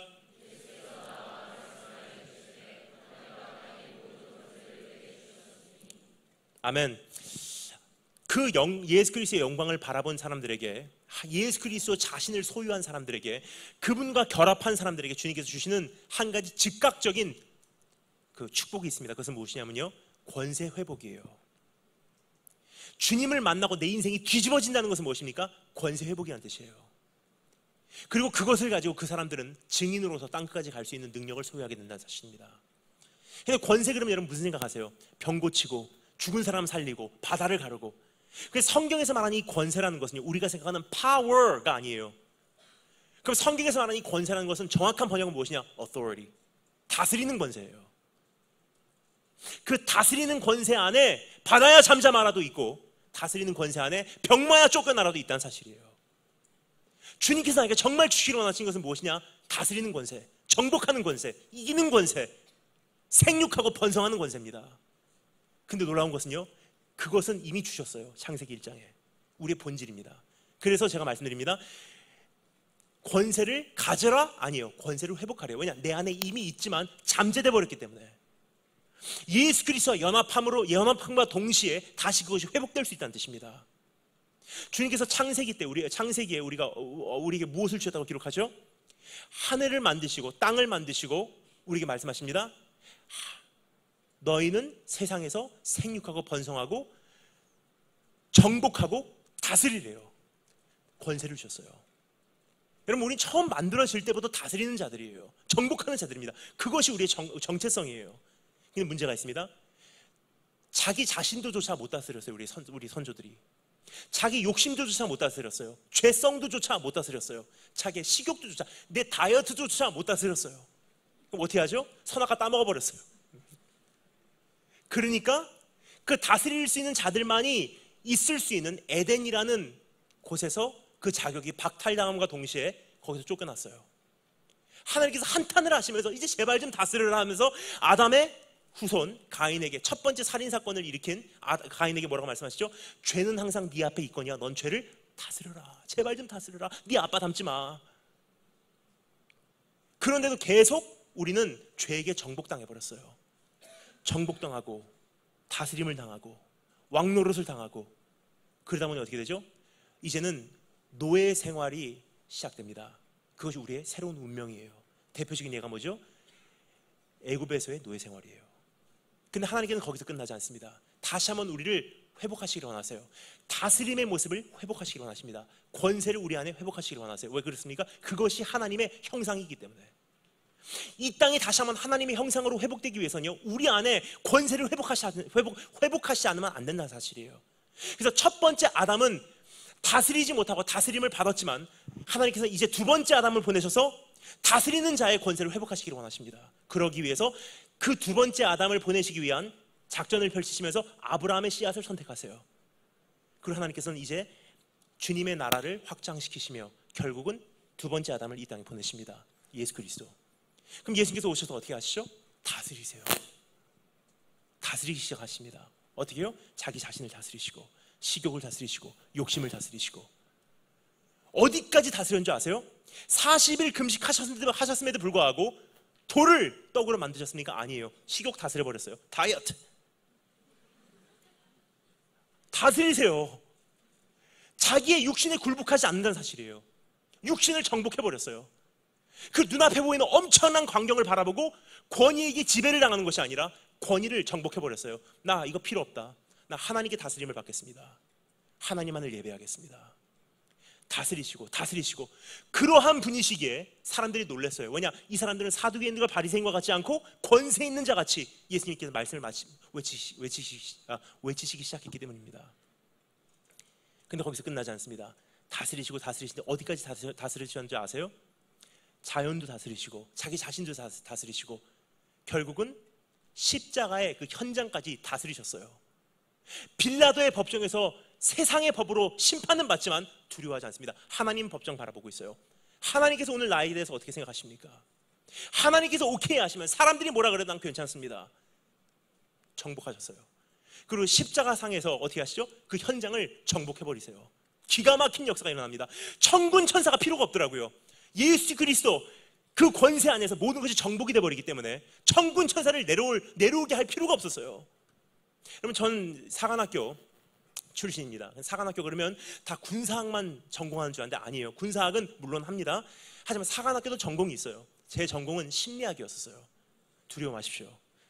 아멘. 예수 그리스도의 영광을 바라본 사람들에게 예수 그리스도 자신을 소유한 사람들에게, 그분과 결합한 사람들에게 주님께서 주시는 한 가지 즉각적인 그 축복이 있습니다. 그것은 무엇이냐면요, 권세 회복이에요. 주님을 만나고 내 인생이 뒤집어진다는 것은 무엇입니까? 권세 회복이라는 뜻이에요. 그리고 그것을 가지고 그 사람들은 증인으로서 땅끝까지 갈 수 있는 능력을 소유하게 된다는 사실입니다. 근데 권세 그러면 여러분 무슨 생각하세요? 병 고치고 죽은 사람 살리고 바다를 가르고. 그래서 성경에서 말하는 이 권세라는 것은 우리가 생각하는 power가 아니에요. 그럼 성경에서 말하는 이 권세라는 것은 정확한 번역은 무엇이냐? authority, 다스리는 권세예요. 그 다스리는 권세 안에 바다야 잠잠하라도 있고, 다스리는 권세 안에 병마야 쫓겨나라도 있다는 사실이에요. 주님께서 나에게 정말 주시기로 원하신 것은 무엇이냐? 다스리는 권세, 정복하는 권세, 이기는 권세, 생육하고 번성하는 권세입니다. 근데 놀라운 것은요, 그것은 이미 주셨어요. 창세기 1장에. 우리의 본질입니다. 그래서 제가 말씀드립니다. 권세를 가져라? 아니에요. 권세를 회복하래요. 왜냐? 내 안에 이미 있지만 잠재돼 버렸기 때문에. 예수 그리스도와 연합함과 동시에 다시 그것이 회복될 수 있다는 뜻입니다. 주님께서 창세기 때 창세기에 우리에게 무엇을 주셨다고 기록하죠? 하늘을 만드시고 땅을 만드시고 우리에게 말씀하십니다. 너희는 세상에서 생육하고 번성하고 정복하고 다스리래요. 권세를 주셨어요. 여러분, 우리는 처음 만들어질 때부터 다스리는 자들이에요. 정복하는 자들입니다. 그것이 우리의 정체성이에요. 근데 문제가 있습니다. 자기 자신도조차 못 다스렸어요. 우리 선조들이. 자기 욕심도조차 못 다스렸어요. 죄성도조차 못 다스렸어요. 자기의 식욕도조차, 내 다이어트조차 못 다스렸어요. 그럼 어떻게 하죠? 선악과 따먹어버렸어요. 그러니까 그 다스릴 수 있는 자들만이 있을 수 있는 에덴이라는 곳에서 그 자격이 박탈당함과 동시에 거기서 쫓겨났어요. 하나님께서 한탄을 하시면서 이제 제발 좀 다스려라 하면서 아담의 후손 가인에게 첫 번째 살인사건을 일으킨 가인에게 뭐라고 말씀하시죠? 죄는 항상 네 앞에 있거니와 넌 죄를 다스려라. 제발 좀 다스려라. 네 아빠 닮지 마. 그런데도 계속 우리는 죄에게 정복당해버렸어요. 정복당하고 다스림을 당하고 왕노릇을 당하고, 그러다 보니 어떻게 되죠? 이제는 노예 생활이 시작됩니다. 그것이 우리의 새로운 운명이에요. 대표적인 예가 뭐죠? 애굽에서의 노예 생활이에요. 근데 하나님께는 거기서 끝나지 않습니다. 다시 한번 우리를 회복하시기를 원하세요. 다스림의 모습을 회복하시기를 원하십니다. 권세를 우리 안에 회복하시기를 원하세요. 왜 그렇습니까? 그것이 하나님의 형상이기 때문에. 이 땅이 다시 한번 하나님의 형상으로 회복되기 위해서는요, 우리 안에 권세를 회복하시지 않으면 안 된다는 사실이에요. 그래서 첫 번째 아담은 다스리지 못하고 다스림을 받았지만 하나님께서 이제 두 번째 아담을 보내셔서 다스리는 자의 권세를 회복하시기를 원하십니다. 그러기 위해서 그 두 번째 아담을 보내시기 위한 작전을 펼치시면서 아브라함의 씨앗을 선택하세요. 그리고 하나님께서는 이제 주님의 나라를 확장시키시며 결국은 두 번째 아담을 이 땅에 보내십니다. 예수 그리스도. 그럼 예수님께서 오셔서 어떻게 하시죠? 다스리세요. 다스리기 시작하십니다. 어떻게 해요? 자기 자신을 다스리시고 식욕을 다스리시고 욕심을 다스리시고. 어디까지 다스렸는 줄 아세요? 40일 금식하셨음에도 불구하고 돌을 떡으로 만드셨습니까? 아니에요. 식욕 다스려버렸어요. 다이어트. 다스리세요. 자기의 육신에 굴복하지 않는다는 사실이에요. 육신을 정복해버렸어요. 그 눈앞에 보이는 엄청난 광경을 바라보고 권위에게 지배를 당하는 것이 아니라 권위를 정복해버렸어요. 나 이거 필요 없다. 나 하나님께 다스림을 받겠습니다. 하나님만을 예배하겠습니다. 다스리시고 그러한 분이시기에 사람들이 놀랐어요. 왜냐? 이 사람들은 사두개인들과 바리새인과 같지 않고 권세 있는 자 같이 예수님께서 말씀을 외치시기 시작했기 때문입니다. 근데 거기서 끝나지 않습니다. 다스리시는데 어디까지 다스리셨는지 아세요? 자연도 다스리시고 자기 자신도 다스리시고 결국은 십자가의 그 현장까지 다스리셨어요. 빌라도의 법정에서 세상의 법으로 심판은 받지만 두려워하지 않습니다. 하나님 법정 바라보고 있어요. 하나님께서 오늘 나에 대해서 어떻게 생각하십니까? 하나님께서 오케이 하시면 사람들이 뭐라 그래도 난 괜찮습니다. 정복하셨어요. 그리고 십자가상에서 어떻게 하시죠? 그 현장을 정복해버리세요. 기가 막힌 역사가 일어납니다. 천군 천사가 필요가 없더라고요. 예수 그리스도 그 권세 안에서 모든 것이 정복이 되어버리기 때문에 천군 천사를 내려오게 할 필요가 없었어요. 여러분, 전 사관학교 출신입니다. 사관학교 그러면 다 군사학만 전공하는 줄 알았는데 아니에요. 군사학은 물론 합니다. 하지만 사관학교도 전공이 있어요. 제 전공은 심리학이었어요. 두려워 마십시오.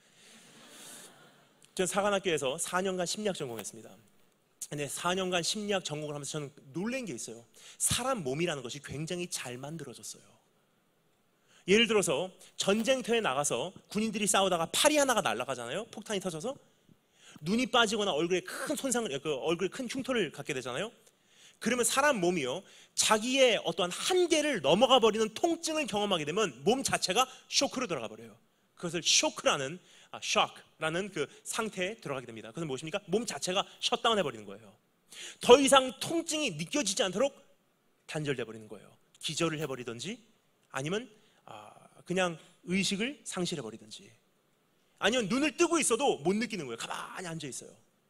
전 사관학교에서 4년간 심리학 전공했습니다. 근데 4년간 심리학 전공을 하면서 저는 놀란 게 있어요. 사람 몸이라는 것이 굉장히 잘 만들어졌어요. 예를 들어서 전쟁터에 나가서 군인들이 싸우다가 팔이 하나가 날아가잖아요. 폭탄이 터져서 눈이 빠지거나 얼굴에 큰 손상을, 얼굴에 큰 흉터를 갖게 되잖아요. 그러면 사람 몸이요, 자기의 어떠한 한계를 넘어가 버리는 통증을 경험하게 되면 몸 자체가 쇼크로 들어가 버려요. 그것을 쇼크라는 그 상태에 들어가게 됩니다. 그것은 무엇입니까? 몸 자체가 셧다운 해버리는 거예요. 더 이상 통증이 느껴지지 않도록 단절돼 버리는 거예요. 기절을 해버리든지 아니면 그냥 의식을 상실해 버리든지 아니면 눈을 뜨고 있어도 못 느끼는 거예요. 가만히 앉아 있어요.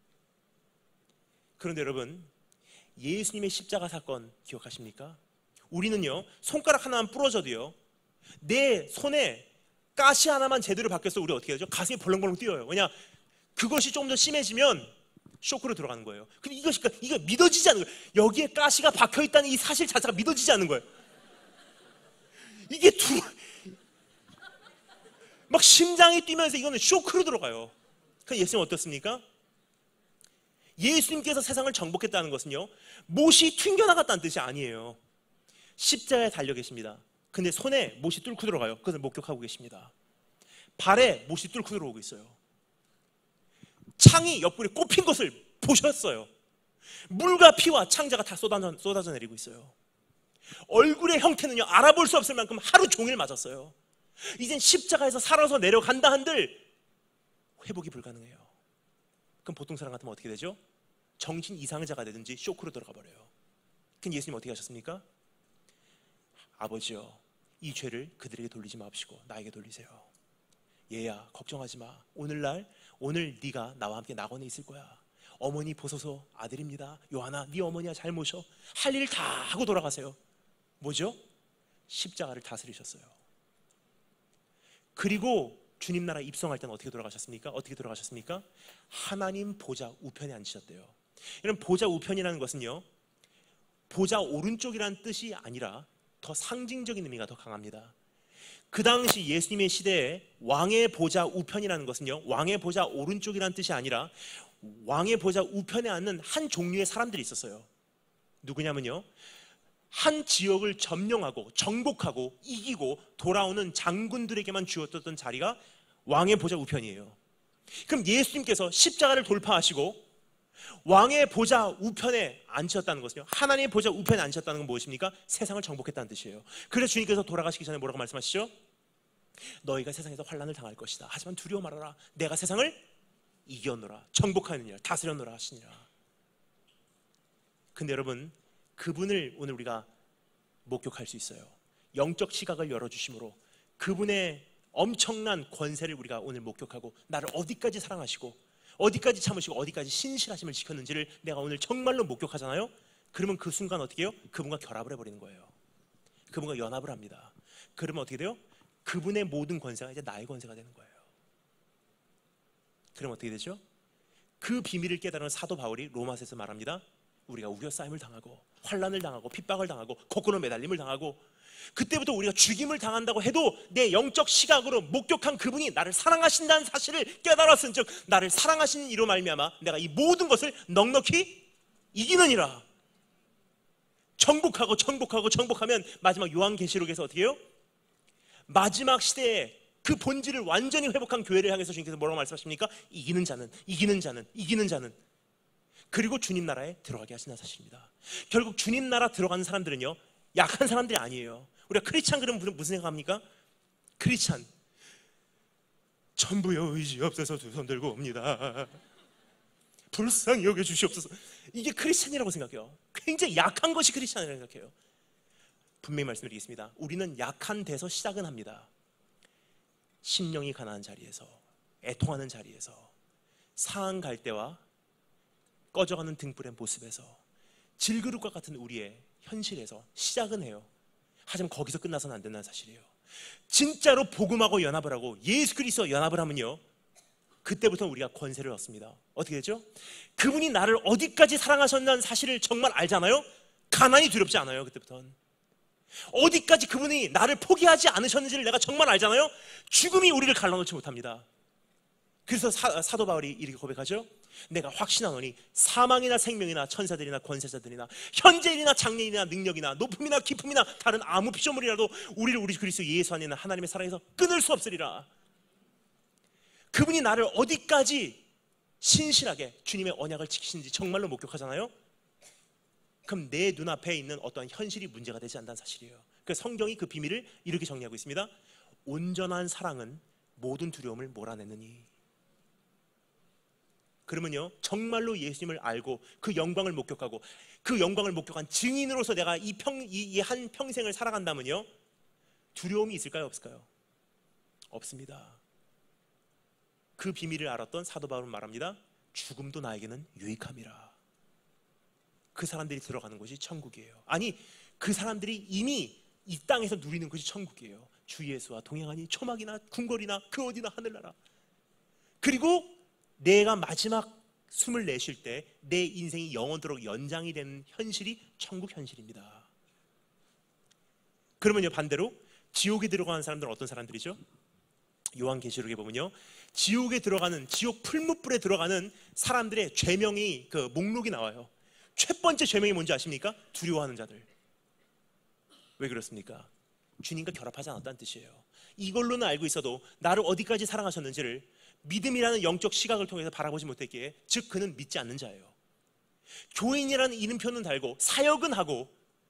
그런데 여러분, 예수님의 십자가 사건 기억하십니까? 우리는요, 손가락 하나만 부러져도요, 내 손에 가시 하나만 제대로 박혀서 우리 어떻게 하죠? 가슴이 벌렁벌렁 뛰어요. 왜냐? 그것이 좀 더 심해지면 쇼크로 들어가는 거예요. 근데 이거 믿어지지 않는 거예요. 여기에 가시가 박혀 있다는 이 사실 자체가 믿어지지 않는 거예요. 이게 막 심장이 뛰면서 이거는 쇼크로 들어가요. 그럼 예수님 어떻습니까? 예수님께서 세상을 정복했다는 것은요, 못이 튕겨나갔다는 뜻이 아니에요. 십자가에 달려 계십니다. 근데 손에 못이 뚫고 들어가요. 그것을 목격하고 계십니다. 발에 못이 뚫고 들어오고 있어요. 창이 옆구리에 꼽힌 것을 보셨어요. 물과 피와 창자가 다 쏟아져 내리고 있어요. 얼굴의 형태는요, 알아볼 수 없을 만큼 하루 종일 맞았어요. 이젠 십자가에서 살아서 내려간다 한들 회복이 불가능해요. 그럼 보통 사람 같으면 어떻게 되죠? 정신 이상자가 되든지 쇼크로 들어가 버려요. 그럼 예수님 어떻게 하셨습니까? 아버지요, 이 죄를 그들에게 돌리지 마옵시고 나에게 돌리세요. 얘야, 걱정하지 마. 오늘 네가 나와 함께 낙원에 있을 거야. 어머니 보소서 아들입니다. 요한아, 네 어머니야 잘 모셔. 할 일 다 하고 돌아가세요. 뭐죠? 십자가를 다스리셨어요. 그리고 주님 나라 입성할 때는 어떻게 돌아가셨습니까? 하나님 보좌 우편에 앉으셨대요. 이런 보좌 우편이라는 것은요, 보좌 오른쪽이라는 뜻이 아니라 더 상징적인 의미가 더 강합니다. 그 당시 예수님의 시대에 왕의 보좌 우편이라는 것은요, 왕의 보좌 오른쪽이라는 뜻이 아니라 왕의 보좌 우편에 앉는 한 종류의 사람들이 있었어요. 누구냐면요, 한 지역을 점령하고 정복하고 이기고 돌아오는 장군들에게만 주어졌던 자리가 왕의 보좌 우편이에요. 그럼 예수님께서 십자가를 돌파하시고 왕의 보좌 우편에 앉으셨다는 것은요, 하나님의 보좌 우편에 앉으셨다는 건 무엇입니까? 세상을 정복했다는 뜻이에요. 그래서 주님께서 돌아가시기 전에 뭐라고 말씀하시죠? 너희가 세상에서 환난을 당할 것이다. 하지만 두려워 말아라. 내가 세상을 이겨노라, 정복하느니라, 다스려노라 하시니라. 근데 여러분, 그분을 오늘 우리가 목격할 수 있어요. 영적 시각을 열어주심으로 그분의 엄청난 권세를 우리가 오늘 목격하고, 나를 어디까지 사랑하시고 어디까지 참으시고 어디까지 신실하심을 지켰는지를 내가 오늘 정말로 목격하잖아요. 그러면 그 순간 어떻게 해요? 그분과 결합을 해버리는 거예요. 그분과 연합을 합니다. 그러면 어떻게 돼요? 그분의 모든 권세가 이제 나의 권세가 되는 거예요. 그럼 어떻게 되죠? 그 비밀을 깨달은 사도 바울이 로마서에서 말합니다. 우리가 우겨싸임을 당하고 환난을 당하고 핍박을 당하고 거꾸로 매달림을 당하고, 그때부터 우리가 죽임을 당한다고 해도 내 영적 시각으로 목격한 그분이 나를 사랑하신다는 사실을 깨달았은 즉 나를 사랑하시는 이로 말미암아 내가 이 모든 것을 넉넉히 이기느니라. 정복하면 마지막 요한계시록에서 어떻게 해요? 마지막 시대에 그 본질을 완전히 회복한 교회를 향해서 주님께서 뭐라고 말씀하십니까? 이기는 자는 그리고 주님 나라에 들어가게 하신다는 사실입니다. 결국 주님 나라 들어가는 사람들은요, 약한 사람들이 아니에요. 우리가 크리스찬 그러면 무슨 생각합니까? 크리스찬, 전부여 의지 없어서 두 손 들고 옵니다. 불쌍히 여겨 주시옵소서. 이게 크리스찬이라고 생각해요. 굉장히 약한 것이 크리스찬이라고 생각해요. 분명히 말씀드리겠습니다. 우리는 약한 데서 시작은 합니다. 심령이 가난한 자리에서, 애통하는 자리에서, 상한 갈대와 꺼져가는 등불의 모습에서, 질그릇과 같은 우리의 현실에서 시작은 해요. 하지만 거기서 끝나서는 안 된다는 사실이에요. 진짜로 복음하고 연합을 하고 예수 그리스도와 연합을 하면요, 그때부터 우리가 권세를 얻습니다. 어떻게 되죠? 그분이 나를 어디까지 사랑하셨다는 사실을 정말 알잖아요. 가난이 두렵지 않아요. 그때부터는 어디까지 그분이 나를 포기하지 않으셨는지를 내가 정말 알잖아요. 죽음이 우리를 갈라놓지 못합니다. 그래서 사도 바울이 이렇게 고백하죠. 내가 확신하노니 사망이나 생명이나 천사들이나 권세자들이나 현재일이나 장래일이나 능력이나 높음이나 깊음이나 다른 아무 피조물이라도 우리를 우리 그리스도 예수 안에 있는 하나님의 사랑에서 끊을 수 없으리라. 그분이 나를 어디까지 신실하게 주님의 언약을 지키시는지 정말로 목격하잖아요. 그럼 내 눈앞에 있는 어떠한 현실이 문제가 되지 않다는 사실이에요. 그래서 성경이 그 비밀을 이렇게 정리하고 있습니다. 온전한 사랑은 모든 두려움을 몰아내느니. 그러면요, 정말로 예수님을 알고 그 영광을 목격하고 그 영광을 목격한 증인으로서 내가 이 한 평생을 살아간다면요, 두려움이 있을까요? 없을까요? 없습니다. 그 비밀을 알았던 사도 바울은 말합니다. 죽음도 나에게는 유익함이라. 그 사람들이 들어가는 곳이 천국이에요. 아니, 그 사람들이 이미 이 땅에서 누리는 것이 천국이에요. 주 예수와 동행하니 초막이나 궁궐이나 그 어디나 하늘나라. 그리고 내가 마지막 숨을 내쉴 때 내 인생이 영원토록 연장이 되는 현실이 천국 현실입니다. 그러면요, 반대로 지옥에 들어가는 사람들은 어떤 사람들이죠? 요한계시록에 보면요, 지옥에 들어가는, 지옥 풀무불에 들어가는 사람들의 죄명이 그 목록이 나와요. 첫 번째 죄명이 뭔지 아십니까? 두려워하는 자들. 왜 그렇습니까? 주님과 결합하지 않았다는 뜻이에요. 이걸로는 알고 있어도 나를 어디까지 사랑하셨는지를 믿음이라는 영적 시각을 통해서 바라보지 못했기에, 즉 그는 믿지 않는 자예요. 교인이라는 이름표는 달고 사역은 하고,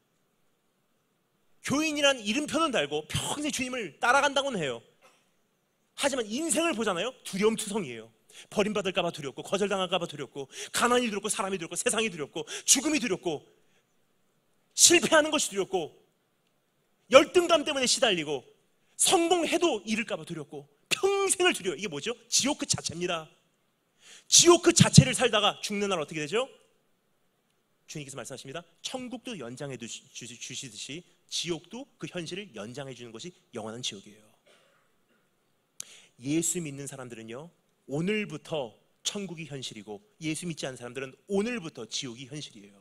교인이라는 이름표는 달고 평생 주님을 따라간다고는 해요. 하지만 인생을 보잖아요. 두려움투성이에요. 버림받을까 봐 두렵고, 거절당할까 봐 두렵고, 가난이 두렵고, 사람이 두렵고, 세상이 두렵고, 죽음이 두렵고, 실패하는 것이 두렵고, 열등감 때문에 시달리고, 성공해도 잃을까 봐 두렵고, 평생을 두려워요. 이게 뭐죠? 지옥 그 자체입니다. 지옥 그 자체를 살다가 죽는 날 어떻게 되죠? 주님께서 말씀하십니다. 천국도 연장해 주시듯이 지옥도 그 현실을 연장해 주는 것이 영원한 지옥이에요. 예수 믿는 사람들은요, 오늘부터 천국이 현실이고, 예수 믿지 않는 사람들은 오늘부터 지옥이 현실이에요.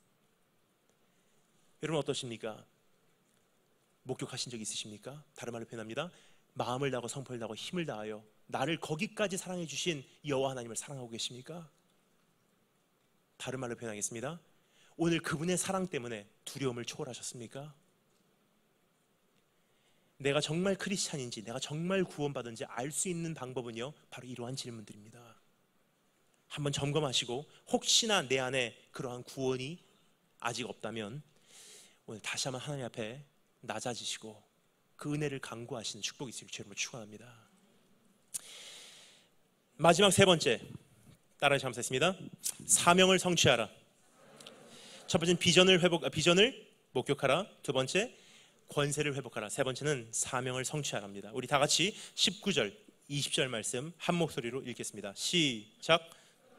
여러분 어떠십니까? 목격하신 적 있으십니까? 다른 말로 표현합니다. 마음을 다하고 성품을 다하고 힘을 다하여 나를 거기까지 사랑해 주신 여호와 하나님을 사랑하고 계십니까? 다른 말로 표현하겠습니다. 오늘 그분의 사랑 때문에 두려움을 초월하셨습니까? 내가 정말 크리스찬인지, 내가 정말 구원받은지 알 수 있는 방법은요, 바로 이러한 질문들입니다. 한번 점검하시고, 혹시나 내 안에 그러한 구원이 아직 없다면 오늘 다시 한번 하나님 앞에 낮아지시고 그 은혜를 간구하시는 축복이 있기를 주님으로 축원합니다. 마지막 세 번째, 따라서 한번 했습니다. 사명을 성취하라. 첫 번째는 비전을 목격하라. 두 번째, 권세를 회복하라. 세 번째는 사명을 성취하랍니다. 우리 다 같이 19절, 20절 말씀 한 목소리로 읽겠습니다. 시작.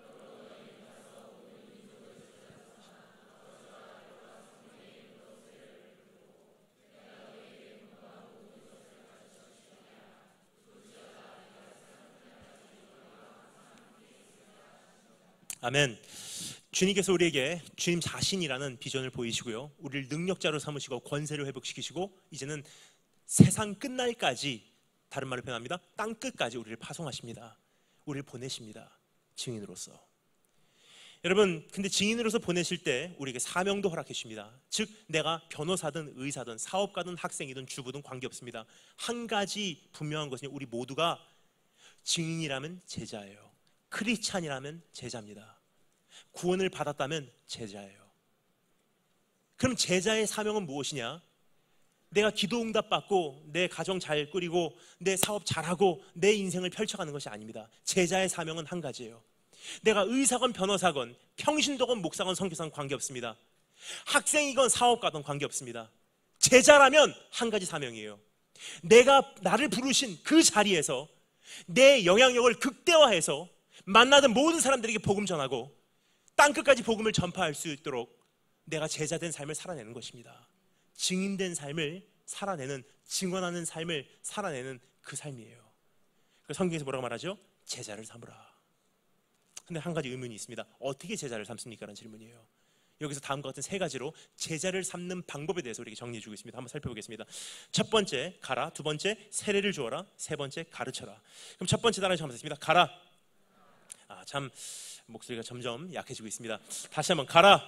아멘. 주님께서 우리에게 주님 자신이라는 비전을 보이시고요, 우리를 능력자로 삼으시고 권세를 회복시키시고, 이제는 세상 끝날까지, 다른 말로 표현합니다, 땅 끝까지 우리를 파송하십니다. 우리를 보내십니다. 증인으로서. 여러분, 근데 증인으로서 보내실 때 우리에게 사명도 허락해 주십니다. 즉 내가 변호사든 의사든 사업가든 학생이든 주부든 관계없습니다. 한 가지 분명한 것은 우리 모두가 증인이라면 제자예요. 크리스찬이라면 제자입니다. 구원을 받았다면 제자예요. 그럼 제자의 사명은 무엇이냐? 내가 기도 응답 받고 내 가정 잘 꾸리고 내 사업 잘하고 내 인생을 펼쳐가는 것이 아닙니다. 제자의 사명은 한 가지예요. 내가 의사건 변호사건 평신도건 목사건 선교사건 관계없습니다. 학생이건 사업가든 관계없습니다. 제자라면 한 가지 사명이에요. 내가 나를 부르신 그 자리에서 내 영향력을 극대화해서 만나던 모든 사람들에게 복음 전하고 땅끝까지 복음을 전파할 수 있도록 내가 제자된 삶을 살아내는 것입니다. 증인된 삶을 살아내는, 증언하는 삶을 살아내는 그 삶이에요. 그 성경에서 뭐라고 말하죠? 제자를 삼으라. 근데 한 가지 의문이 있습니다. 어떻게 제자를 삼습니까? 라는 질문이에요. 여기서 다음과 같은 세 가지로 제자를 삼는 방법에 대해서 우리에게 정리해 주고 있습니다. 한번 살펴보겠습니다. 첫 번째, 가라. 두 번째, 세례를 주어라. 세 번째, 가르쳐라. 그럼 첫 번째 단어 한번 쓰겠습니다. 가라. 참 목소리가 점점 약해지고 있습니다. 다시 한번 가라.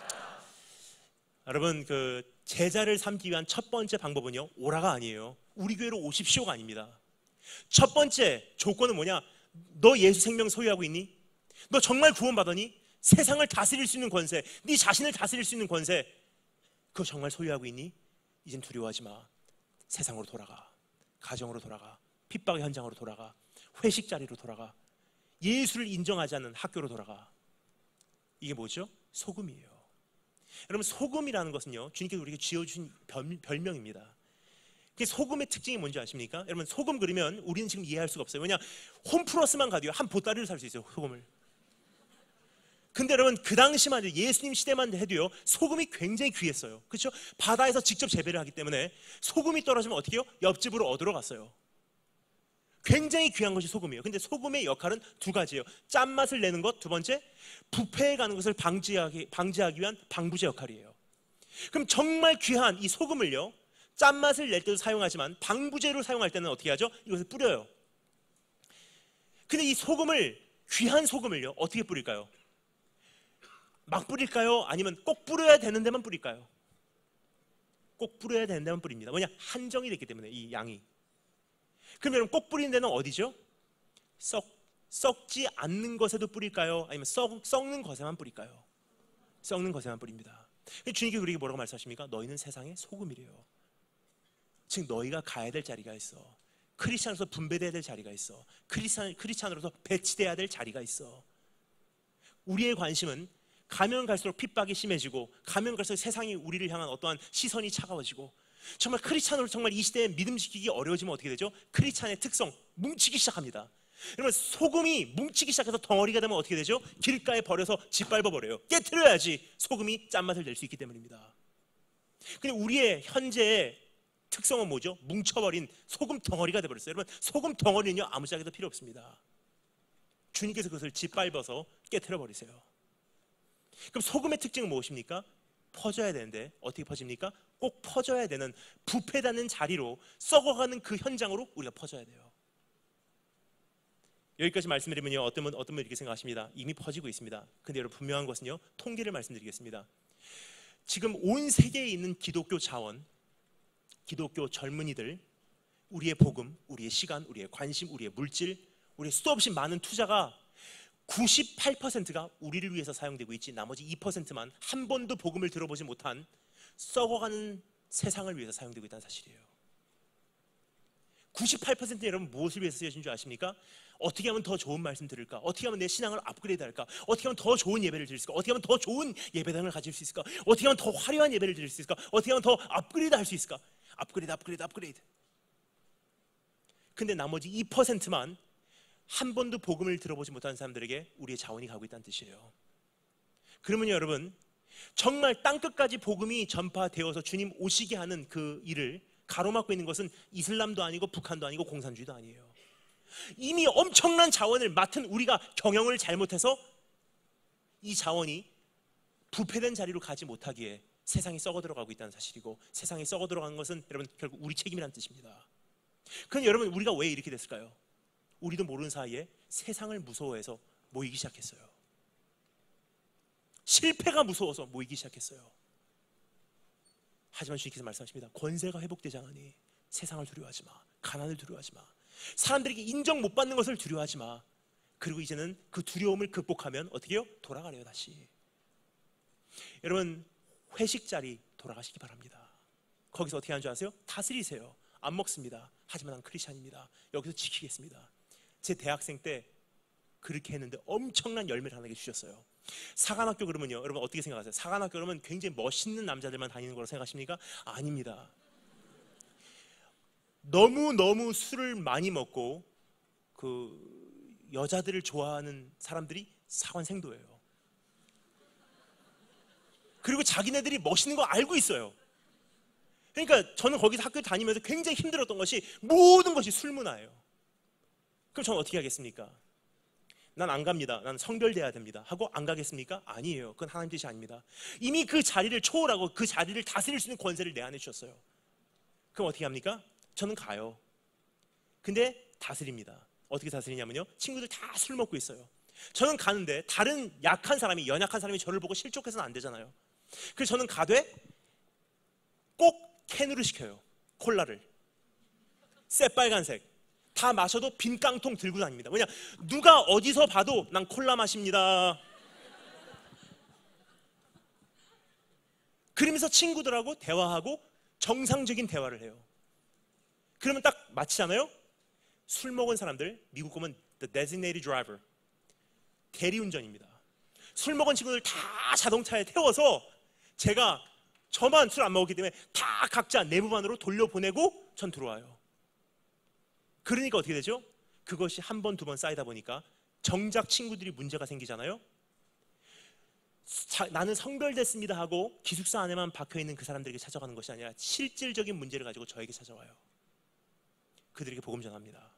여러분, 그 제자를 삼기 위한 첫 번째 방법은요, 오라가 아니에요. 우리 교회로 오십시오가 아닙니다. 첫 번째 조건은 뭐냐? 너 예수 생명 소유하고 있니? 너 정말 구원받았니? 세상을 다스릴 수 있는 권세, 네 자신을 다스릴 수 있는 권세, 그거 정말 소유하고 있니? 이젠 두려워하지 마. 세상으로 돌아가. 가정으로 돌아가. 핍박의 현장으로 돌아가. 회식 자리로 돌아가. 예수를 인정하지 않는 학교로 돌아가. 이게 뭐죠? 소금이에요. 여러분, 소금이라는 것은요, 주님께서 우리에게 지어주신 별명입니다. 소금의 특징이 뭔지 아십니까? 여러분, 소금 그리면 우리는 지금 이해할 수가 없어요. 왜냐? 홈플러스만 가도요, 한 보따리를 살 수 있어요, 소금을. 근데 여러분, 그 당시만 해도, 예수님 시대만 해도요, 소금이 굉장히 귀했어요. 그렇죠? 바다에서 직접 재배를 하기 때문에 소금이 떨어지면 어떻게 해요? 옆집으로 얻으러 갔어요. 굉장히 귀한 것이 소금이에요. 근데 소금의 역할은 두 가지예요. 짠맛을 내는 것, 두 번째, 부패해 가는 것을 방지하기 위한 방부제 역할이에요. 그럼 정말 귀한 이 소금을요, 짠맛을 낼 때도 사용하지만 방부제로 사용할 때는 어떻게 하죠? 이것을 뿌려요. 근데 이 소금을, 귀한 소금을요, 어떻게 뿌릴까요? 막 뿌릴까요? 아니면 꼭 뿌려야 되는 데만 뿌릴까요? 꼭 뿌려야 되는 데만 뿌립니다. 뭐냐? 한정이 됐기 때문에, 이 양이. 그럼 여러분, 꼭 뿌리는 데는 어디죠? 썩지 않는 것에도 뿌릴까요? 아니면 썩는 것에만 뿌릴까요? 썩는 것에만 뿌립니다. 주님께서 우리에게 뭐라고 말씀하십니까? 너희는 세상의 소금이래요. 즉 너희가 가야 될 자리가 있어. 크리스찬으로서 분배돼야 될 자리가 있어. 크리스찬으로서 배치돼야 될 자리가 있어. 우리의 관심은 가면 갈수록 핍박이 심해지고, 가면 갈수록 세상이 우리를 향한 어떠한 시선이 차가워지고, 정말 크리스찬으로 정말 이 시대에 믿음 지키기 어려워지면 어떻게 되죠? 크리스찬의 특성, 뭉치기 시작합니다. 여러분, 소금이 뭉치기 시작해서 덩어리가 되면 어떻게 되죠? 길가에 버려서 짓밟아 버려요. 깨트려야지 소금이 짠맛을 낼 수 있기 때문입니다. 근데 우리의 현재의 특성은 뭐죠? 뭉쳐버린 소금 덩어리가 되어버렸어요. 여러분, 소금 덩어리는요, 아무짝에도 필요 없습니다. 주님께서 그것을 짓밟아서 깨트려 버리세요. 그럼 소금의 특징은 무엇입니까? 퍼져야 되는데 어떻게 퍼집니까? 꼭 퍼져야 되는, 부패되는 자리로, 썩어가는 그 현장으로 우리가 퍼져야 돼요. 여기까지 말씀드리면요, 어떤 분 이렇게 생각하십니다. 이미 퍼지고 있습니다. 근데 여러분, 분명한 것은요, 통계를 말씀드리겠습니다. 지금 온 세계에 있는 기독교 자원, 기독교 젊은이들, 우리의 복음, 우리의 시간, 우리의 관심, 우리의 물질, 우리의 수도 없이 많은 투자가 98%가 우리를 위해서 사용되고 있지, 나머지 2%만 한 번도 복음을 들어보지 못한 썩어가는 세상을 위해서 사용되고 있다는 사실이에요. 98% 여러분, 무엇을 위해서 쓰여진 줄 아십니까? 어떻게 하면 더 좋은 말씀 들을까? 어떻게 하면 내 신앙을 업그레이드 할까? 어떻게 하면 더 좋은 예배를 드릴 수 있을까? 어떻게 하면 더 좋은 예배당을 가질 수 있을까? 어떻게 하면 더 화려한 예배를 드릴 수 있을까? 어떻게 하면 더 업그레이드 할 수 있을까? 업그레이드. 근데 나머지 2%만 한 번도 복음을 들어보지 못한 사람들에게 우리의 자원이 가고 있다는 뜻이에요. 그러면 여러분, 정말 땅끝까지 복음이 전파되어서 주님 오시게 하는 그 일을 가로막고 있는 것은 이슬람도 아니고 북한도 아니고 공산주의도 아니에요. 이미 엄청난 자원을 맡은 우리가 경영을 잘못해서 이 자원이 부패된 자리로 가지 못하기에 세상이 썩어 들어가고 있다는 사실이고, 세상이 썩어 들어가는 것은 여러분 결국 우리 책임이라는 뜻입니다. 그럼 여러분, 우리가 왜 이렇게 됐을까요? 우리도 모르는 사이에 세상을 무서워해서 모이기 시작했어요. 실패가 무서워서 모이기 시작했어요. 하지만 주님께서 말씀하십니다. 권세가 회복되지 않으니 세상을 두려워하지 마. 가난을 두려워하지 마. 사람들에게 인정 못 받는 것을 두려워하지 마. 그리고 이제는 그 두려움을 극복하면 어떻게 해요? 돌아가래요, 다시. 여러분, 회식 자리 돌아가시기 바랍니다. 거기서 어떻게 하는 줄 아세요? 다스리세요. 안 먹습니다. 하지만 난 크리스찬입니다. 여기서 지키겠습니다. 제 대학생 때 그렇게 했는데 엄청난 열매를 하나님께 주셨어요. 사관학교 그러면요, 여러분 어떻게 생각하세요? 사관학교 그러면 굉장히 멋있는 남자들만 다니는 거라고 생각하십니까? 아닙니다. 너무 술을 많이 먹고 그 여자들을 좋아하는 사람들이 사관생도예요. 그리고 자기네들이 멋있는 거 알고 있어요. 그러니까 저는 거기서 학교 다니면서 굉장히 힘들었던 것이 모든 것이 술 문화예요. 그럼 저는 어떻게 하겠습니까? 난 안 갑니다. 난 성별돼야 됩니다. 하고 안 가겠습니까? 아니에요. 그건 하나님 뜻이 아닙니다. 이미 그 자리를 초월하고 그 자리를 다스릴 수 있는 권세를 내 안에 주셨어요. 그럼 어떻게 합니까? 저는 가요. 근데 다스립니다. 어떻게 다스리냐면요, 친구들 다 술 먹고 있어요. 저는 가는데 다른 약한 사람이, 연약한 사람이 저를 보고 실족해서는 안 되잖아요. 그래서 저는 가되 꼭 캔으로 시켜요. 콜라를 새빨간색 다 마셔도 빈 깡통 들고 다닙니다. 왜냐, 누가 어디서 봐도 난 콜라 마십니다. 그러면서 친구들하고 대화하고 정상적인 대화를 해요. 그러면 딱 마치잖아요. 술 먹은 사람들, 미국 오면 the designated driver, 대리운전입니다. 술 먹은 친구들 다 자동차에 태워서 제가 저만 술 안 먹었기 때문에 다 각자 내부반으로 돌려보내고 전 들어와요. 그러니까 어떻게 되죠? 그것이 한 번, 두 번 쌓이다 보니까 정작 친구들이 문제가 생기잖아요. 나는 성별됐습니다 하고 기숙사 안에만 박혀있는 그 사람들에게 찾아가는 것이 아니라 실질적인 문제를 가지고 저에게 찾아와요. 그들에게 복음 전합니다.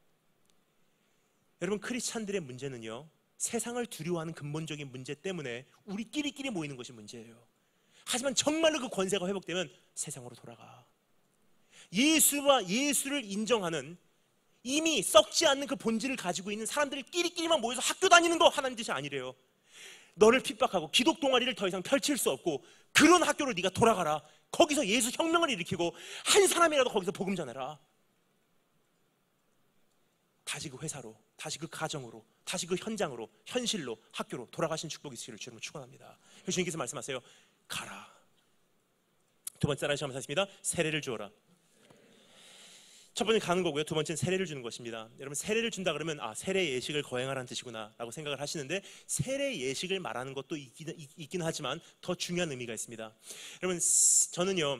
여러분, 크리스찬들의 문제는요, 세상을 두려워하는 근본적인 문제 때문에 우리끼리끼리 모이는 것이 문제예요. 하지만 정말로 그 권세가 회복되면 세상으로 돌아가. 예수를 인정하는, 이미 썩지 않는 그 본질을 가지고 있는 사람들끼리끼리만 모여서 학교 다니는 거 하나님 뜻이 아니래요. 너를 핍박하고 기독 동아리를 더 이상 펼칠 수 없고 그런 학교로 네가 돌아가라. 거기서 예수 혁명을 일으키고 한 사람이라도 거기서 복음 전해라. 다시 그 회사로, 다시 그 가정으로, 다시 그 현장으로, 현실로, 학교로 돌아가신 축복이 있기를 주님을 축원합니다. 주님께서 말씀하세요. 가라. 두 번째 하나님 말씀하십니다. 세례를 주어라. 첫 번째 가는 거고요. 두 번째는 세례를 주는 것입니다. 여러분, 세례를 준다 그러면 세례 예식을 거행하라는 뜻이구나 라고 생각을 하시는데, 세례 예식을 말하는 것도 있긴 하지만 더 중요한 의미가 있습니다. 여러분, 저는요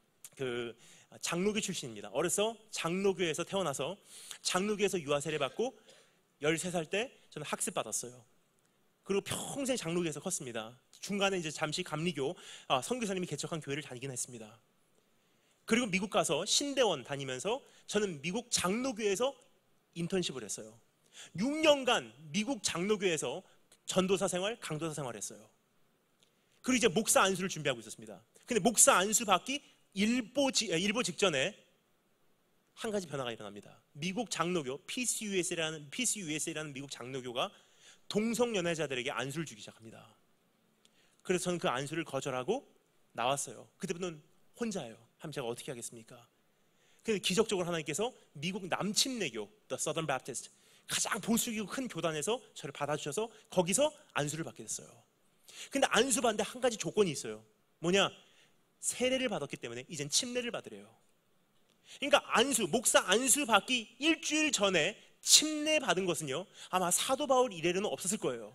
장로교 출신입니다. 어려서 장로교에서 태어나서 장로교에서 유아 세례 받고 13살 때 저는 학습 받았어요. 그리고 평생 장로교에서 컸습니다. 중간에 이제 잠시 감리교 선교사님이 개척한 교회를 다니긴 했습니다. 그리고 미국 가서 신대원 다니면서 저는 미국 장로교에서 인턴십을 했어요. 6년간 미국 장로교에서 전도사 생활, 강도사 생활을 했어요. 그리고 이제 목사 안수를 준비하고 있었습니다. 근데 목사 안수 받기 일보 직전에 한 가지 변화가 일어납니다. 미국 장로교 PCUSA라는 미국 장로교가 동성연애자들에게 안수를 주기 시작합니다. 그래서 저는 그 안수를 거절하고 나왔어요. 그때부터는 혼자예요. 하면 제가 어떻게 하겠습니까? 근데 기적적으로 하나님께서 미국 남침례교, The Southern Baptist, 가장 보수적이고 큰 교단에서 저를 받아주셔서 거기서 안수를 받게 됐어요. 근데 안수 받는데 한 가지 조건이 있어요. 뭐냐? 세례를 받았기 때문에 이젠 침례를 받으래요. 그러니까 목사 안수 받기 일주일 전에 침례 받은 것은요, 아마 사도 바울 이래로는 없었을 거예요.